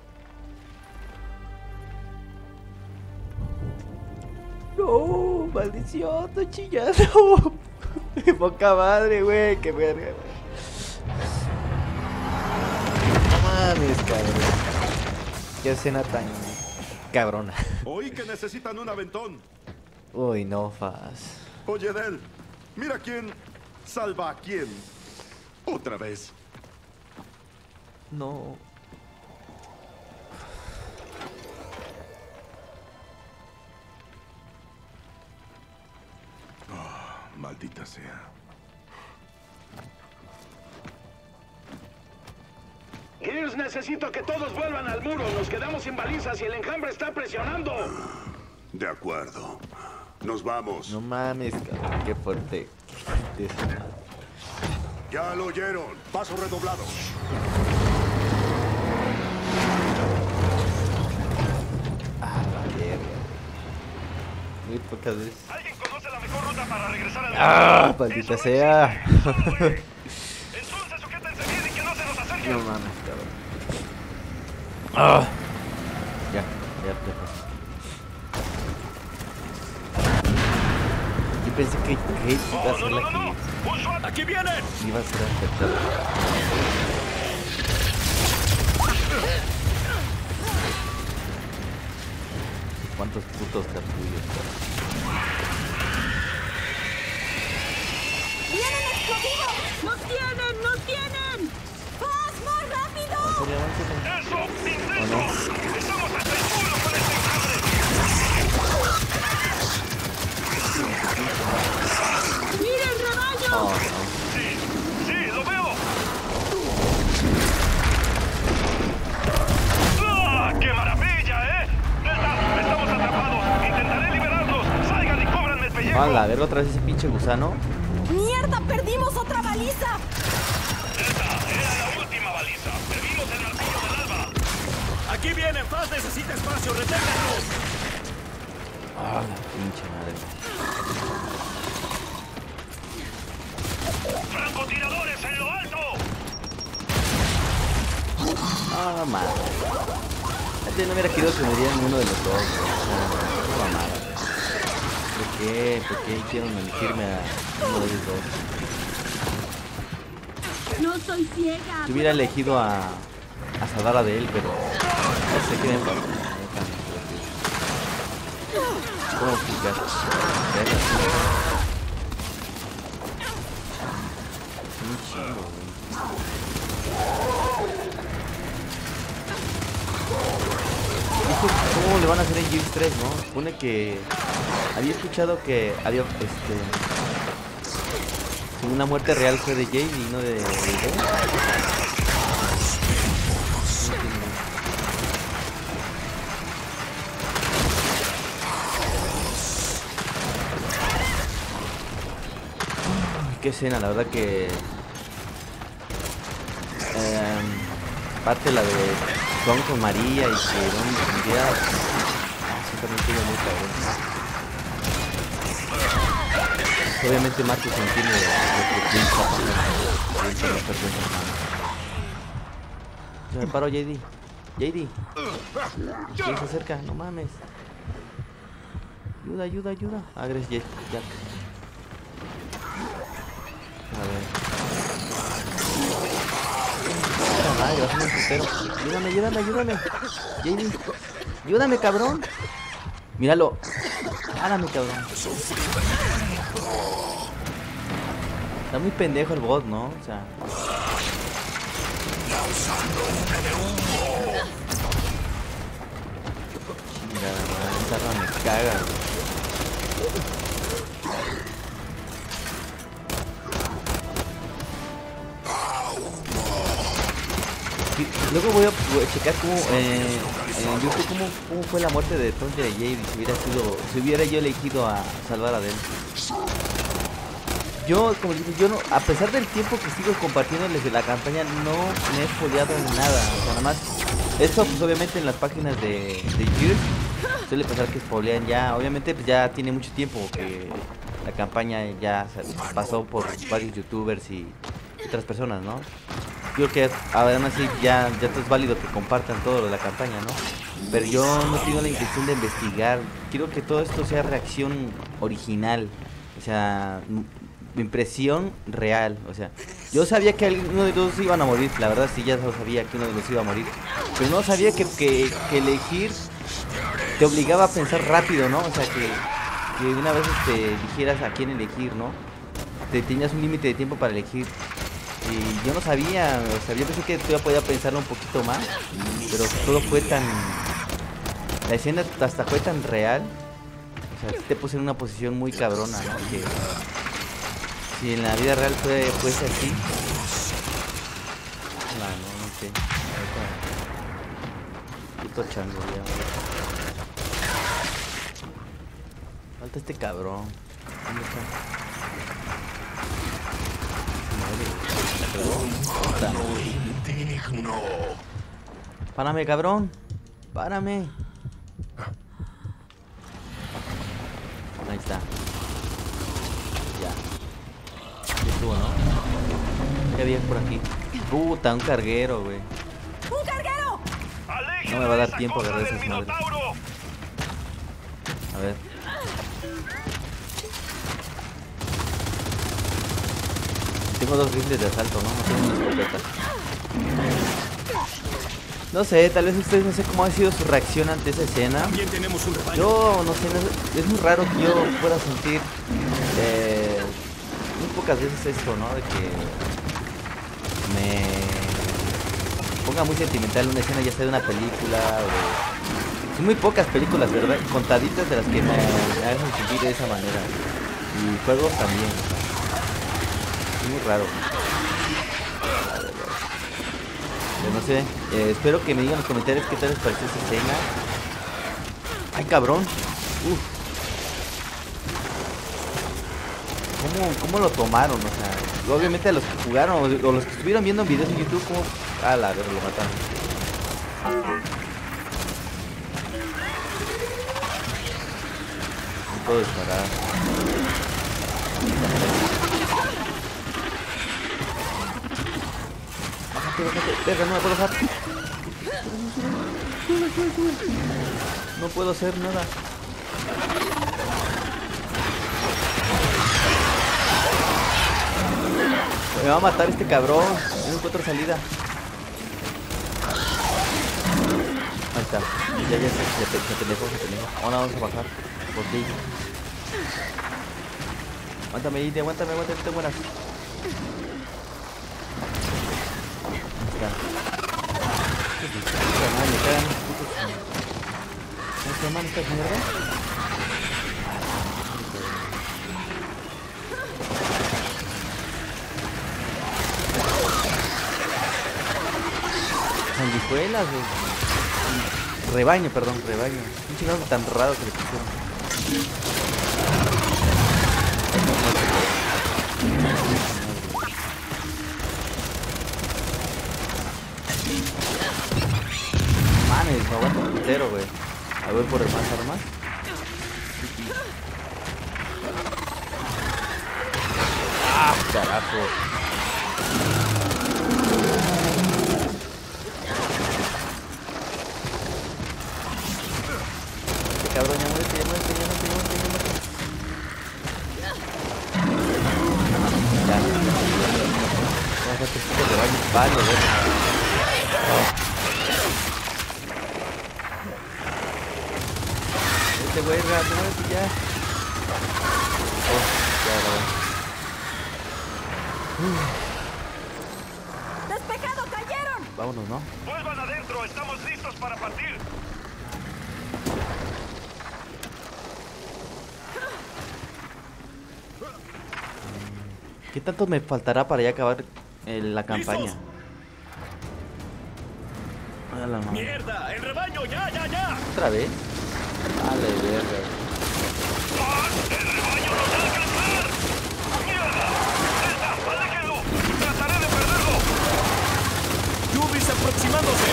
No, maldición, estoy chillando. Qué poca madre, güey, qué verga. No mames, cabrón. Qué escena tan cabrona. Oí que necesitan un aventón. Uy, no, Faz. Oye, Dell, mira quién salva a quién. Otra vez. No. Maldita sea. Gears, necesito que todos vuelvan al muro. Nos quedamos sin balizas y el enjambre está presionando. De acuerdo. Nos vamos. No mames, cabrón. Qué fuerte. Qué fuerte. Ya lo oyeron. Paso redoblado. Ah, la verga. Muy pocas veces. ¿Alguien conoce la mejor ruta para regresar al ¡Ah, maldita sea! Entonces sujétense bien y que no se nos acerquen. No mames, cabrón. ¡Ah! Ya pasó. Yo pensé que Kate iba a ser la que... ¡Aquí vienen! Iba a ser afectada. ¿Cuántos putos capullos? ¡Vienen explosivos! ¡Nos tienen! ¡Nos tienen! ¡Faz, más rápido! ¡Eso! ¡Intenso! ¡Estamos hasta el culo con este enjambre! ¡Mira el rebaño! Oh, no. ¡Sí, lo veo! ¡Ah, qué maravilla, eh! Delta, estamos atrapados. Intentaré liberarlos. Salgan y cóbranme el pellejo. A la verga, otra vez ese pinche gusano. ¡Mierda! ¡Perdimos otra baliza! Delta, era la última baliza. Perdimos el martillo del alba. ¡Aquí vienen! ¡Faz necesita espacio! ¡Reténganlos! Ah, la pinche madre. ¡Francotiradores en lo alto! Ah, madre. Antes no hubiera querido que me dieran uno de los dos. No, mamada. ¿Por qué? ¿Por qué hicieron elegirme a uno de los dos? ¡No soy ciega! Yo hubiera elegido a Sadara de él, pero no sé qué me pasa. ¿Cómo explicar? Un chingo, güey. ¿Cómo le van a hacer en Gears 3, no? Supone que... Había escuchado que había, una muerte real fue de Jade y no de Dell. Qué escena, la verdad que... Parte la de Don con María y que Don María... Simplemente iba muy cabrón. Obviamente Marcus entiende lo que piensa. Se me paró JD. JD. ¿Quién se acerca? No mames. Ayuda, ayuda, ayuda. Agres Jack. A ver. Madre, vas a un putero. Ayúdame, ayúdame, ayúdame. JD. Ayúdame, cabrón. Míralo. Párame, cabrón. Está muy pendejo el bot, ¿no? O sea... Chingada madre. esta arma me caga, güey. Sí, luego voy a checar cómo en YouTube cómo fue la muerte de Tony de Jade si hubiera yo elegido a salvar a Del. Yo, como digo, yo no, a pesar del tiempo que sigo compartiéndoles de la campaña, no me he spoileado en nada. O sea, nada más. Esto, pues obviamente en las páginas de Gears suele pasar que spoilean ya. Obviamente, pues ya tiene mucho tiempo que la campaña ya pasó por varios youtubers y otras personas, ¿no? Creo que además sí, ya es válido que compartan todo lo de la campaña, ¿no? Pero yo no tengo la intención de investigar. Quiero que todo esto sea reacción original. O sea, impresión real. O sea, yo sabía que uno de los dos iban a morir. La verdad sí, ya lo sabía que uno de los dos iba a morir. Pero no sabía que elegir te obligaba a pensar rápido, ¿no? O sea, que una vez dijeras a quién elegir, ¿no? Tenías un límite de tiempo para elegir. Y yo no sabía, o sea, yo pensé que todavía podía pensarlo un poquito más, pero todo fue tan... La escena hasta fue tan real, o sea, te puse en una posición muy cabrona, ¿no? Que si en la vida real fuese así... No sé. Puto chango, ya. Falta este cabrón. ¿Dónde está? Párame, cabrón. Párame. Ahí está. Ya. Estuvo, ¿no? ¿Qué había por aquí? Puta, un carguero, güey. ¡Un carguero! No me va a dar tiempo a agarrar esas madres. A ver. Tengo dos rifles de asalto, ¿no? No tengo una escopeta. No sé, tal vez ustedes no sé cómo ha sido su reacción ante esa escena. Yo no sé, es muy raro que yo pueda sentir muy pocas veces esto, ¿no? De que me ponga muy sentimental una escena, ya sea de una película o de... Son muy pocas películas, ¿verdad? Contaditas de las que me hacen sentir de esa manera. Y juegos también. Es muy raro. Pero no sé, espero que me digan en los comentarios qué tal les pareció esa escena. Ay, cabrón. ¿Cómo lo tomaron? O sea, obviamente a los que jugaron o los que estuvieron viendo videos en YouTube, como... Ah, la verdad, lo mataron. No puedo disparar. Verga, no me puedo bajar. No puedo hacer nada. Me va a matar este cabrón. No encuentro salida. Ahí está. Ya se pendejo. Ahora vamos a bajar. Por ti. Aguántame, te mueras. ¿Cómo se llaman estas mierdas? Sanguijuelas, rebaño. Un chingado tan raro que le pusieron. Manes, me aguanto un putero, güey. A ver por más armas. Ah, carajo. Este cabrón, ya muérete. Ya. Vamos a hacer este de baño. Vale, güey. Güey, rápido, ya. ¡Despejado! ¡Cayeron! Vámonos, ¿no? Vuelvan adentro, estamos listos para partir. ¿Qué tanto me faltará para ya acabar la campaña? A la madre. ¡Mierda! ¡El rebaño! ¡Ya, ya, ya! ¿Otra vez? Vale, verga. ¡El rebaño nos va a alcanzar! ¡Mierda! ¡Delta! ¡Aléjenlo! ¡Trataré de perderlo! ¡Yubis aproximándose!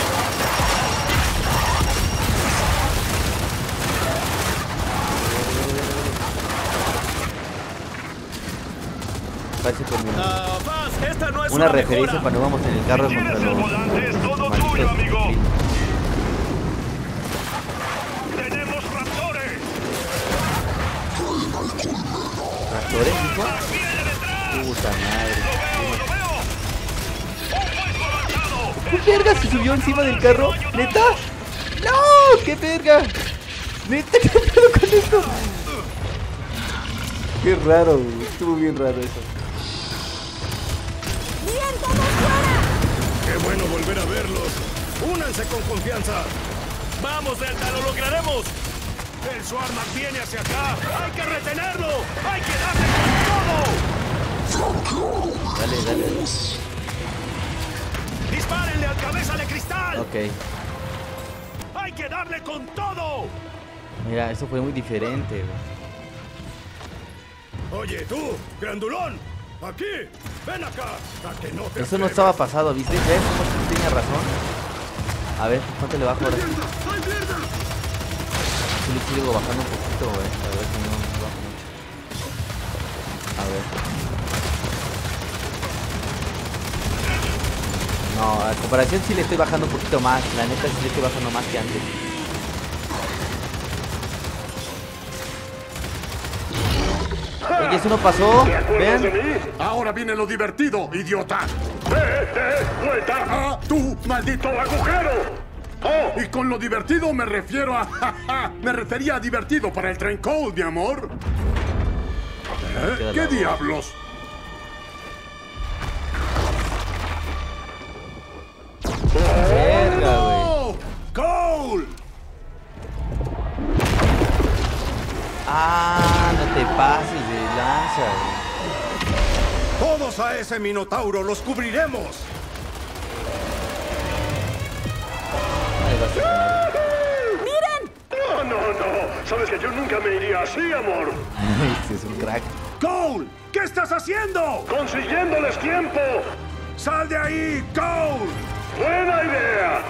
Parece como esta no es una referencia cuando vamos en el carro contra los volante es todo tuyo, amigo. ¡Tenemos raptores! ¿Tractores, hijo? Puta madre. ¿Qué verga se subió encima del carro? ¿Neta? ¡No! ¡Qué verga! ¿Neta? ¿Qué pedo con esto? Qué raro, güey. Estuvo bien raro eso. ¡Bien, todos fuera! ¡Qué bueno volver a verlos! ¡Únanse con confianza! ¡Vamos, Delta! ¡Lo lograremos! ¡El Swarmag viene hacia acá! ¡Hay que retenerlo! ¡Hay que darle con todo! Dale, dale. ¡Dispárenle al cabeza de cristal! Ok. ¡Hay que darle con todo! Mira, eso fue muy diferente, güey. Oye, tú, grandulón, aquí, ven acá, a que no te Eso no atrevas. estaba pasado, ¿viste? ¿Ves cómo tú tenías razón? A ver, ¿cuánto le bajo ahora? Sí, le sigo bajando un poquito, güey. A ver si no bajo mucho. A ver. No, a comparación sí le estoy bajando un poquito más. La neta sí le estoy bajando más que antes. Oye, eso no pasó. Vean. Ahora viene lo divertido, idiota. ¡Vuelta! ¡Ah, tú, maldito agujero! Oh, y con lo divertido me refiero a... me refería a divertido para el tren Cold, mi amor. ¿Qué diablos? Verga, güey. ¡Cole! Ah, no te pases de lanza, güey. Todos a ese minotauro los cubriremos. ¡Miren! No. Sabes que yo nunca me iría así, amor. Es un crack. Cole, ¿qué estás haciendo? Consiguiéndoles tiempo. ¡Sal de ahí, Cole! Buena idea.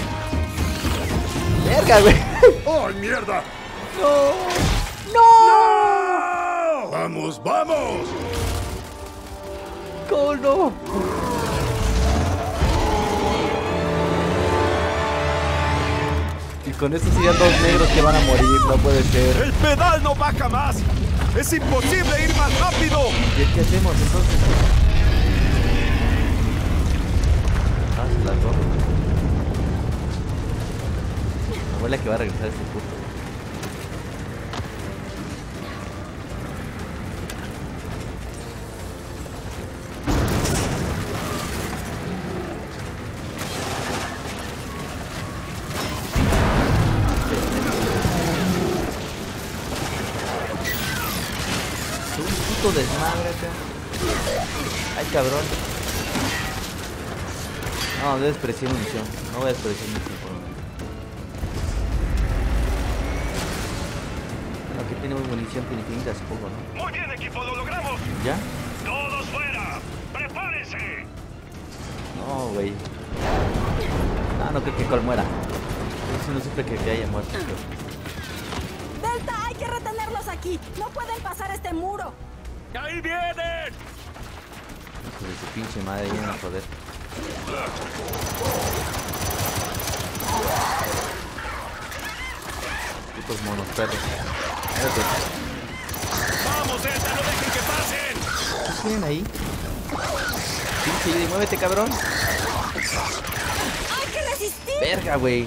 Verga, güey. ¡Ay, mierda! No. ¡No! ¡Vamos, vamos! Cole, no. Y con esto serían dos negros que van a morir, no puede ser. ¡El pedal no baja más! ¡Es imposible ir más rápido! ¿Qué hacemos entonces? Ah, se las robo. Me huele a que va a regresar este puto. Desmadre acá. Ay, cabrón. No, voy a desperdiciar munición. No voy a desperdiciar munición por un momento. Bueno, aquí tenemos munición infinita, supongo, ¿no? Muy bien, equipo, lo logramos. ¿Ya? Todos fuera. Prepárense. No, güey. No creo que Cole muera. Eso no supe que haya muerto. Delta, hay que retenerlos aquí. No pueden pasar este muro. ¡Ahí vienen! Hijo de su pinche madre, vienen a joder. Putos monos perros. ¡Vamos, Delta! ¡No dejen que pasen! ¿Qué tienen ahí? Pinche Yuri, muévete, cabrón. ¡Hay que resistir! Verga, güey.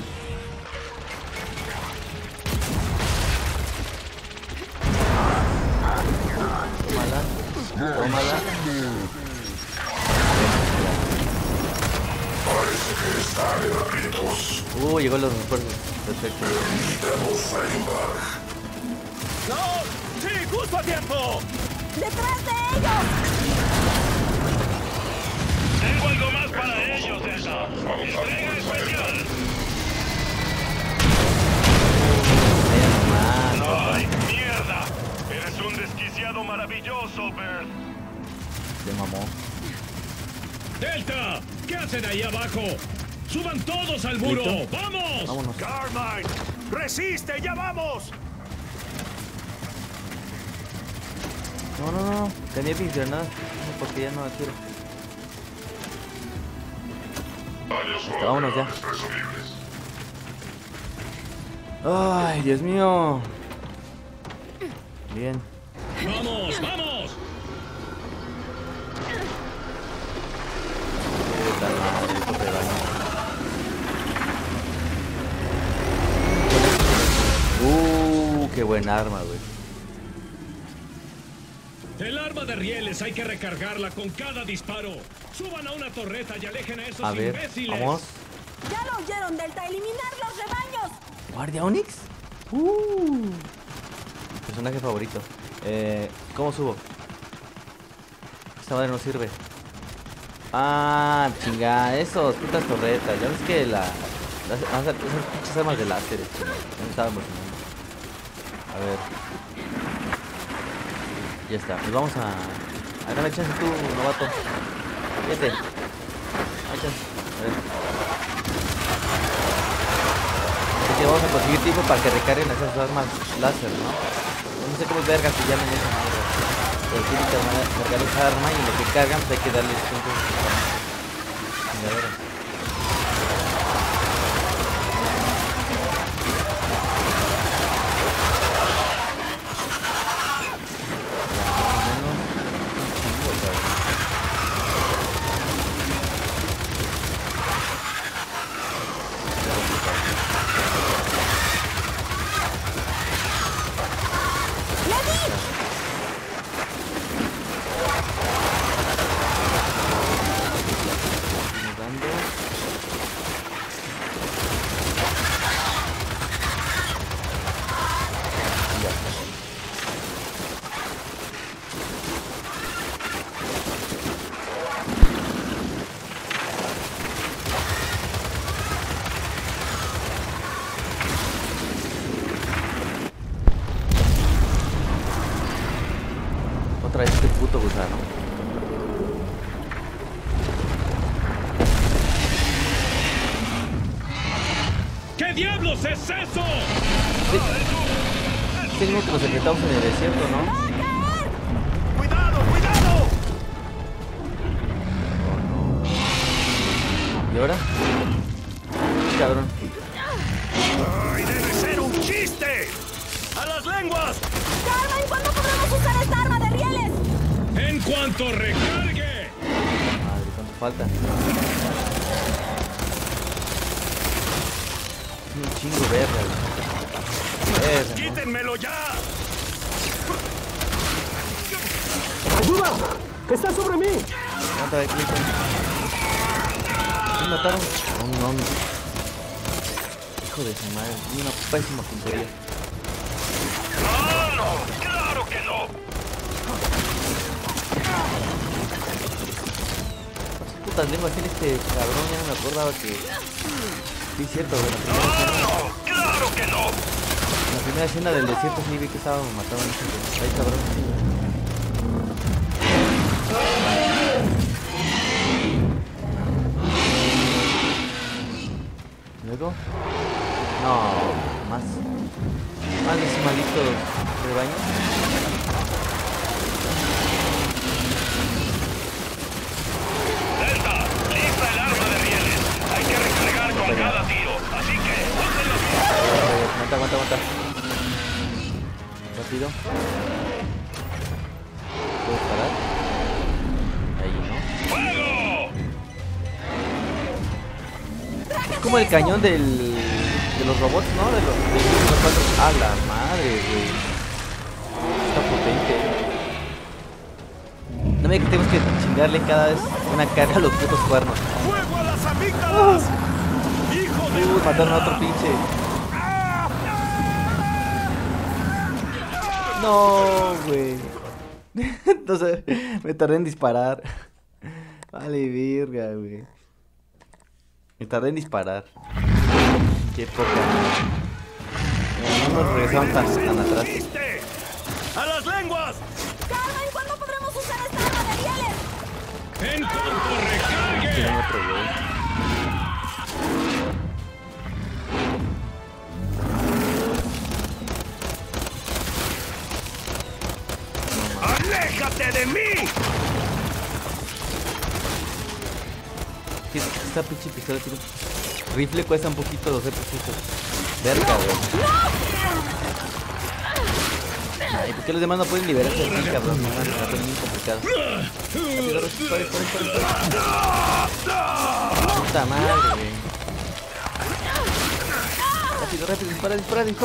Tómala. Parece que está en aprietos. Llegó los refuerzos. Perfecto. ¡No! ¡Sí, justo a tiempo! ¡Detrás de ellos! Tengo algo más para ellos, Delta. Entrega especial. ¡Ay, mierda! Eres un desquiciado maravilloso, Bert. Se mamó. ¡Delta! ¿Qué hacen ahí abajo? ¡Suban todos al muro! ¿Listo? ¡Vamos! Vámonos. Carmine, resiste, ya vamos. No. Tenía mis granadas. Porque ya no la quiero. Listo, vámonos ya. Ay, Dios mío. Bien. ¡Vamos, vamos! Puta madre, esto te daño. Qué buen arma, güey. El arma de rieles hay que recargarla con cada disparo. Suban a una torreta y alejen a esos A ver, imbéciles. vamos. ¡Ya lo oyeron, Delta! ¡Eliminar los rebaños! ¿Guardia Onyx? Personaje favorito. ¿Cómo subo? Esta madre no sirve. Ah, chinga, esos putas torretas. Ya ves que esas pinches armas de láser. No estábamos. A ver. Ya está. Pues vamos a. Hágame chance tú, novato. Fíjate. Hay chance. A ver. Así que vamos a conseguir tiempo para que recarguen esas armas láser, ¿no? No sé cómo verga se llaman esa madre. Pero tienen que cargar esa arma y en lo que cargan pues hay que darles puntos. Chingadera. Otra vez este puto gusano. ¿Qué diablos es eso? Tengo que nos enfrentamos en el desierto, ¿no? ¡Cuidado, cuidado! ¿Y ahora? Cabrón. ¡Ay, debe ser un chiste! ¡A las lenguas! ¡Carmine, ¿cuándo podremos usar esta arma de rieles? ¡En cuanto recargue! Madre, ¿cuánto falta? Un chingo verga. ¡Quítenmelo ya! ¡Ayuda! ¡Está sobre mí! Mata de clic. ¿Me mataron? No. Hijo de su madre. Una pésima puntería. ¡No! ¡Claro que no! ¿Cuántas putas lenguas tiene este cabrón? Ya no me acordaba que... Sí, es cierto, güey. ¡No! ¡Claro que no! En la primera escena del desierto sí vi que estaba matando a mucha gente. Ahí, cabrón. ¿Luego? No, más de esos malditos rebaños. Delta, lista el arma de rieles. Hay que recargar con cada tiro. Así que, úsenlo bien. Aguanta. Rápido. ¿Puedes parar? Ahí, ¿no? ¡Fuego! Es como el cañón de los robots, ¿no? De los cuatro. ¡A la madre, güey! Está potente. No me digas que tenemos que chingarle cada vez una carga a los putos cuernos. ¡Fuego a las amígdalas! ¡Hijo de... Mataron a otro pinche. No, güey. Entonces, me tardé en disparar. Vale, verga, güey. Me tardé en disparar. Qué poca. No nos regresaron tan atrás. ¡A las lenguas! Carmen, ¿cuándo podremos usar esta arma de rieles? ¡En cuanto recargue! Tiene otro, güey. ¡Aléjate de mí! Esta pinche pistola tiene... Rifle cuesta un poquito 12 pesitos. Verga, güey. Ay, ¿por qué los demás no pueden liberarse de aquí, cabrón? No, es muy complicado. Puta madre, güey. Rápido, rápido, dispara.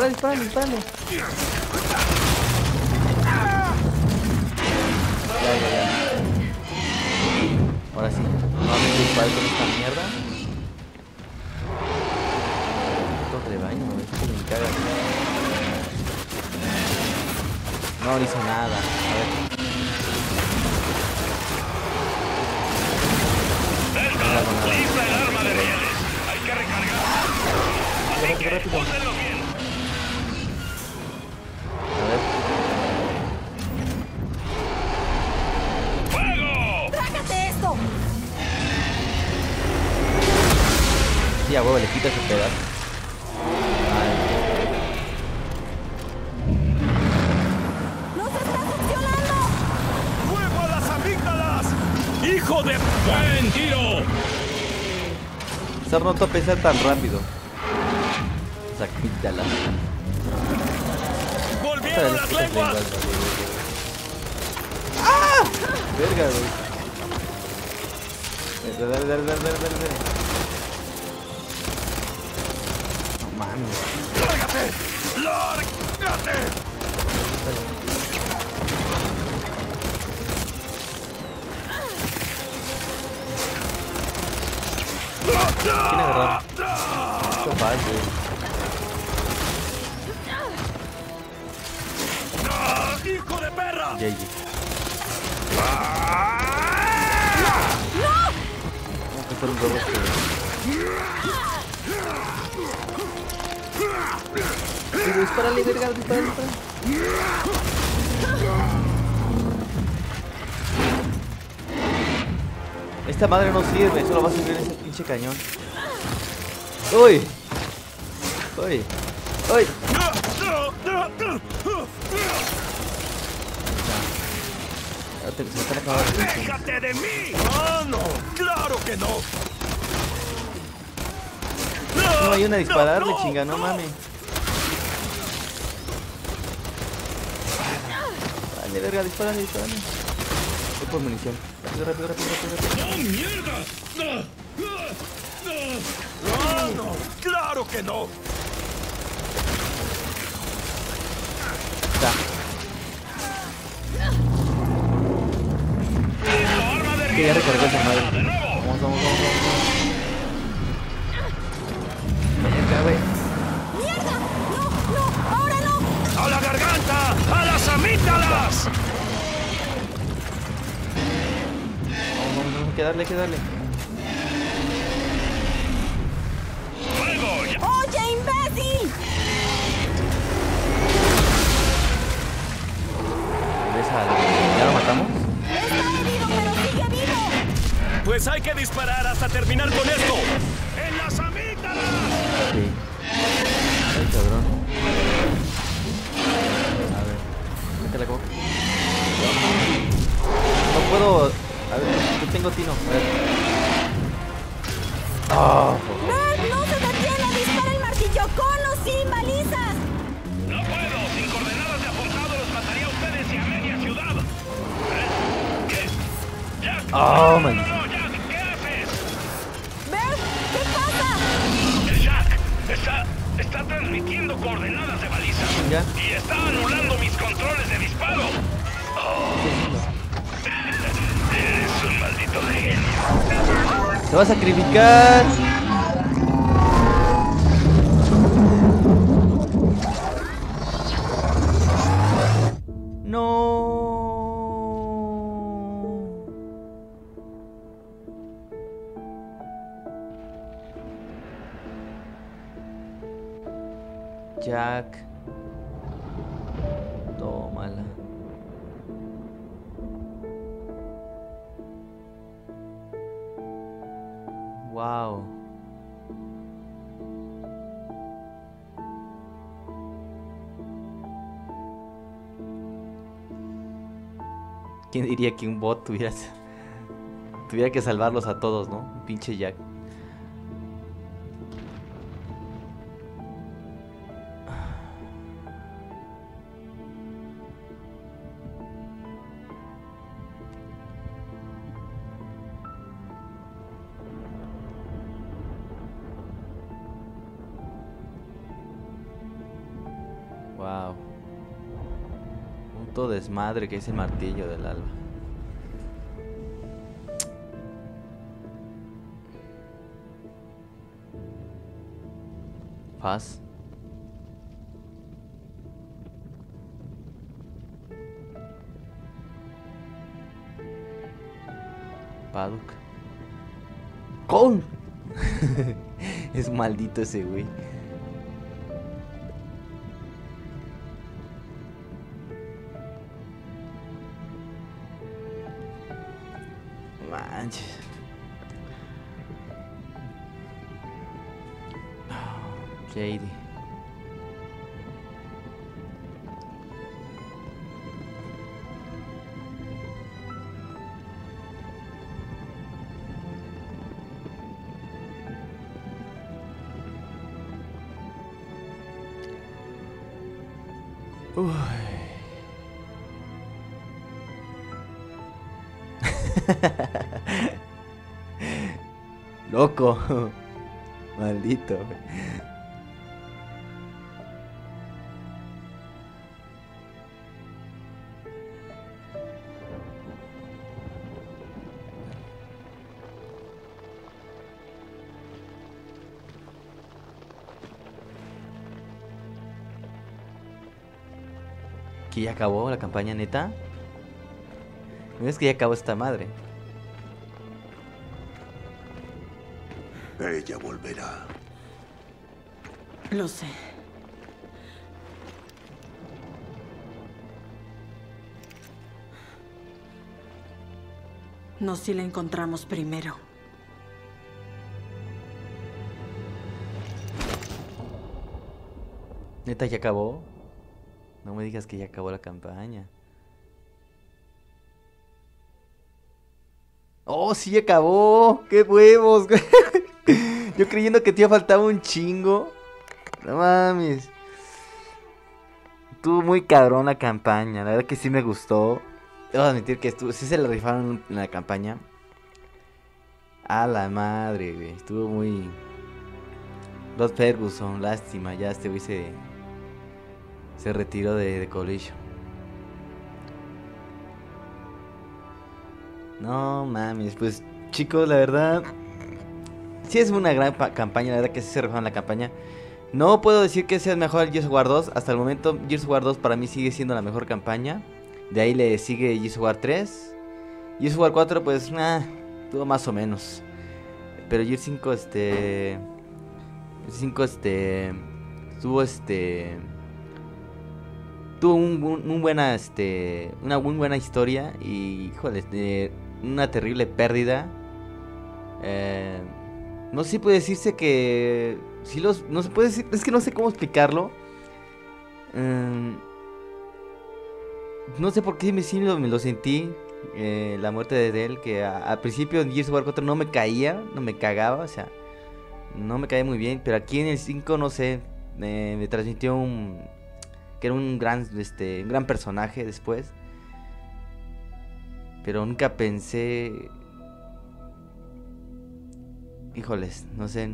Ya. Ahora sí. No me disparo con esta mierda. Torre de baño, esto me caga. No hizo nada. A ver. Lista el arma de rieles. Hay que recargar. Así que úsenlo bien. A ver. ¡Fuego! ¡Trágate esto! Sí, a huevo, le quita ese pedazo. ¡Fuego a las amígdalas! ¡Hijo de... ¡Buen tiro! Se ha roto a pesar tan rápido. Quítala. ¡Volvieron las lenguas! ¡Ah! Verga, güey. Dale. No mames. ¡Lárgate! ¿Quién agarrar? Esto fácil. ¡Hijo de perra! JJ. ¡No! Vamos a hacer un robot que... Dispárale, verga, dispárale. Esta madre no sirve, solo va a servir ese pinche cañón. ¡Uy! Se me están acabando. ¡Déjate de mí! ¡Oh, no! ¡Claro que no! No hay una a dispararle, chinga, no mames. Dale, verga, dispárale. Voy por munición. Rápido. ¡Oh, mierda! ¡No! ¡Claro que no! Ya. Que ya recargó esa madre. Vamos. Venga, güey. ¡Mierda! ¡No! ¡Ahora no! ¡A la garganta! ¡A las amígdalas! Vamos, hay que darle. ¡Oye, imbécil! ¿Ya lo matamos? Está herido, pero sigue vivo. Pues hay que disparar hasta terminar con esto. ¡En las amígdalas! Sí. Ay, cabrón. A ver. Métela como. No puedo. A ver, yo tengo tino. A ver. ¡Oh! ¡Bert, no se detiene! ¡Dispara el martillo con o sin balizas! No puedo. Sin coordenadas de apuntado los mataría a ustedes y a media ciudad. ¿Qué? Jack. ¡Oh, man! No, Jack, ¿qué haces? ¡Bert! ¿Qué pasa? El Jack está transmitiendo coordenadas de baliza. ¿Ya? Y está anulando mis controles de disparo. Eres un maldito genio. ¡Te va a sacrificar! No. Jack. Tómala. Wow. ¿Quién diría que un bot tuviera que salvarlos a todos, no? Un pinche Jack. Wow. Puto desmadre que es el martillo del alba. Paz. Paddock. ¡Con! Es maldito ese güey. Manches. JD. Uy. Loco. Maldito. ¿Que ya acabó la campaña, neta? ¿No es que ya acabó esta madre? Ella volverá. Lo sé. No si la encontramos primero. ¿Neta ya acabó? No me digas que ya acabó la campaña. ¡Oh, sí acabó! ¡Qué huevos! Yo creyendo que te iba a faltar un chingo. No mames. Estuvo muy cabrón la campaña. La verdad que sí me gustó. Debo admitir que sí se la rifaron en la campaña. A la madre, güey. Estuvo muy... Rod Ferguson, lástima. Ya este güey se retiró de Collision. No mames, pues chicos, la verdad sí es una gran campaña, la verdad que sí se rifaron la campaña. No puedo decir que sea el mejor Gears of War 2. Hasta el momento Gears of War 2 para mí sigue siendo la mejor campaña. De ahí le sigue Gears of War 3. Gears of War 4 pues tuvo más o menos. Pero Gears 5 tuvo una muy buena historia. Y híjole, una terrible pérdida. No sé si puede decirse que no se puede decir, es que no sé cómo explicarlo. No sé por qué me lo sentí. La muerte de Dell, que al principio en Gears of War 4 no me caía, no me cagaba, o sea, no me caía muy bien. Pero aquí en el 5, no sé, me transmitió que era un gran personaje después. Pero nunca pensé... Híjoles, no sé.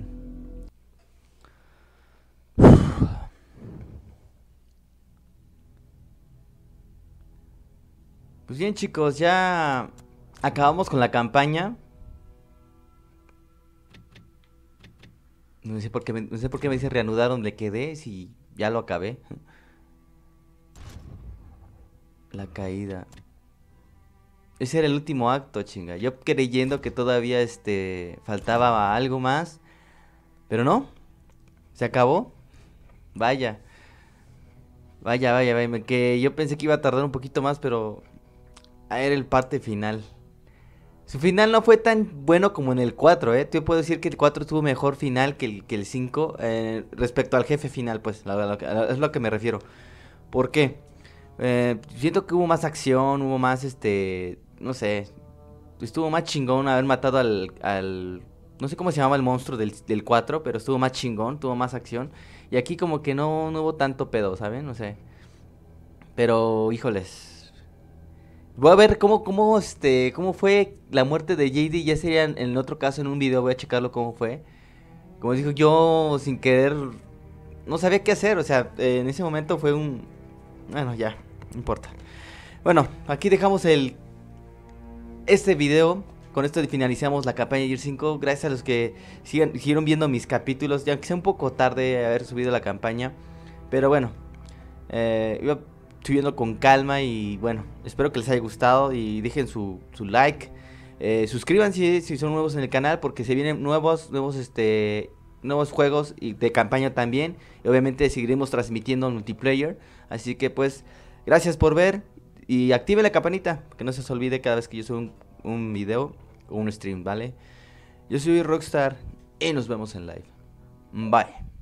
Pues bien, chicos, ya acabamos con la campaña. No sé por qué me dice reanudar donde quedé, si ya lo acabé. La caída. Ese era el último acto, chinga. Yo creyendo que todavía faltaba algo más. Pero no. Se acabó. Vaya. Vaya, que yo pensé que iba a tardar un poquito más, pero era el parte final. Su final no fue tan bueno como en el 4, Te puedo decir que el 4 tuvo mejor final que el 5 respecto al jefe final, pues, es lo que me refiero. ¿Por qué? Siento que hubo más acción, hubo más, no sé, estuvo más chingón haber matado al no sé cómo se llamaba el monstruo del 4, pero estuvo más chingón, tuvo más acción. Y aquí como que no hubo tanto pedo, ¿saben? No sé. Pero, híjoles. Voy a ver cómo fue la muerte de JD. Ya sería en otro caso, en un video, voy a checarlo cómo fue. Como dijo, yo sin querer no sabía qué hacer. O sea, en ese momento fue bueno, ya, no importa. Bueno, aquí dejamos este video. Con esto finalizamos la campaña de Gears 5. Gracias a los que siguieron viendo mis capítulos. Ya que sea un poco tarde haber subido la campaña. Pero bueno, iba subiendo con calma. Y bueno, espero que les haya gustado. Y dejen su like. Suscríbanse si son nuevos en el canal. Porque se vienen nuevos juegos y de campaña también. Y obviamente seguiremos transmitiendo multiplayer. Así que pues, gracias por ver. Y activen la campanita. Que no se os olvide cada vez que yo subo un video o un stream, ¿vale? Yo soy Rockstar y nos vemos en live. Bye.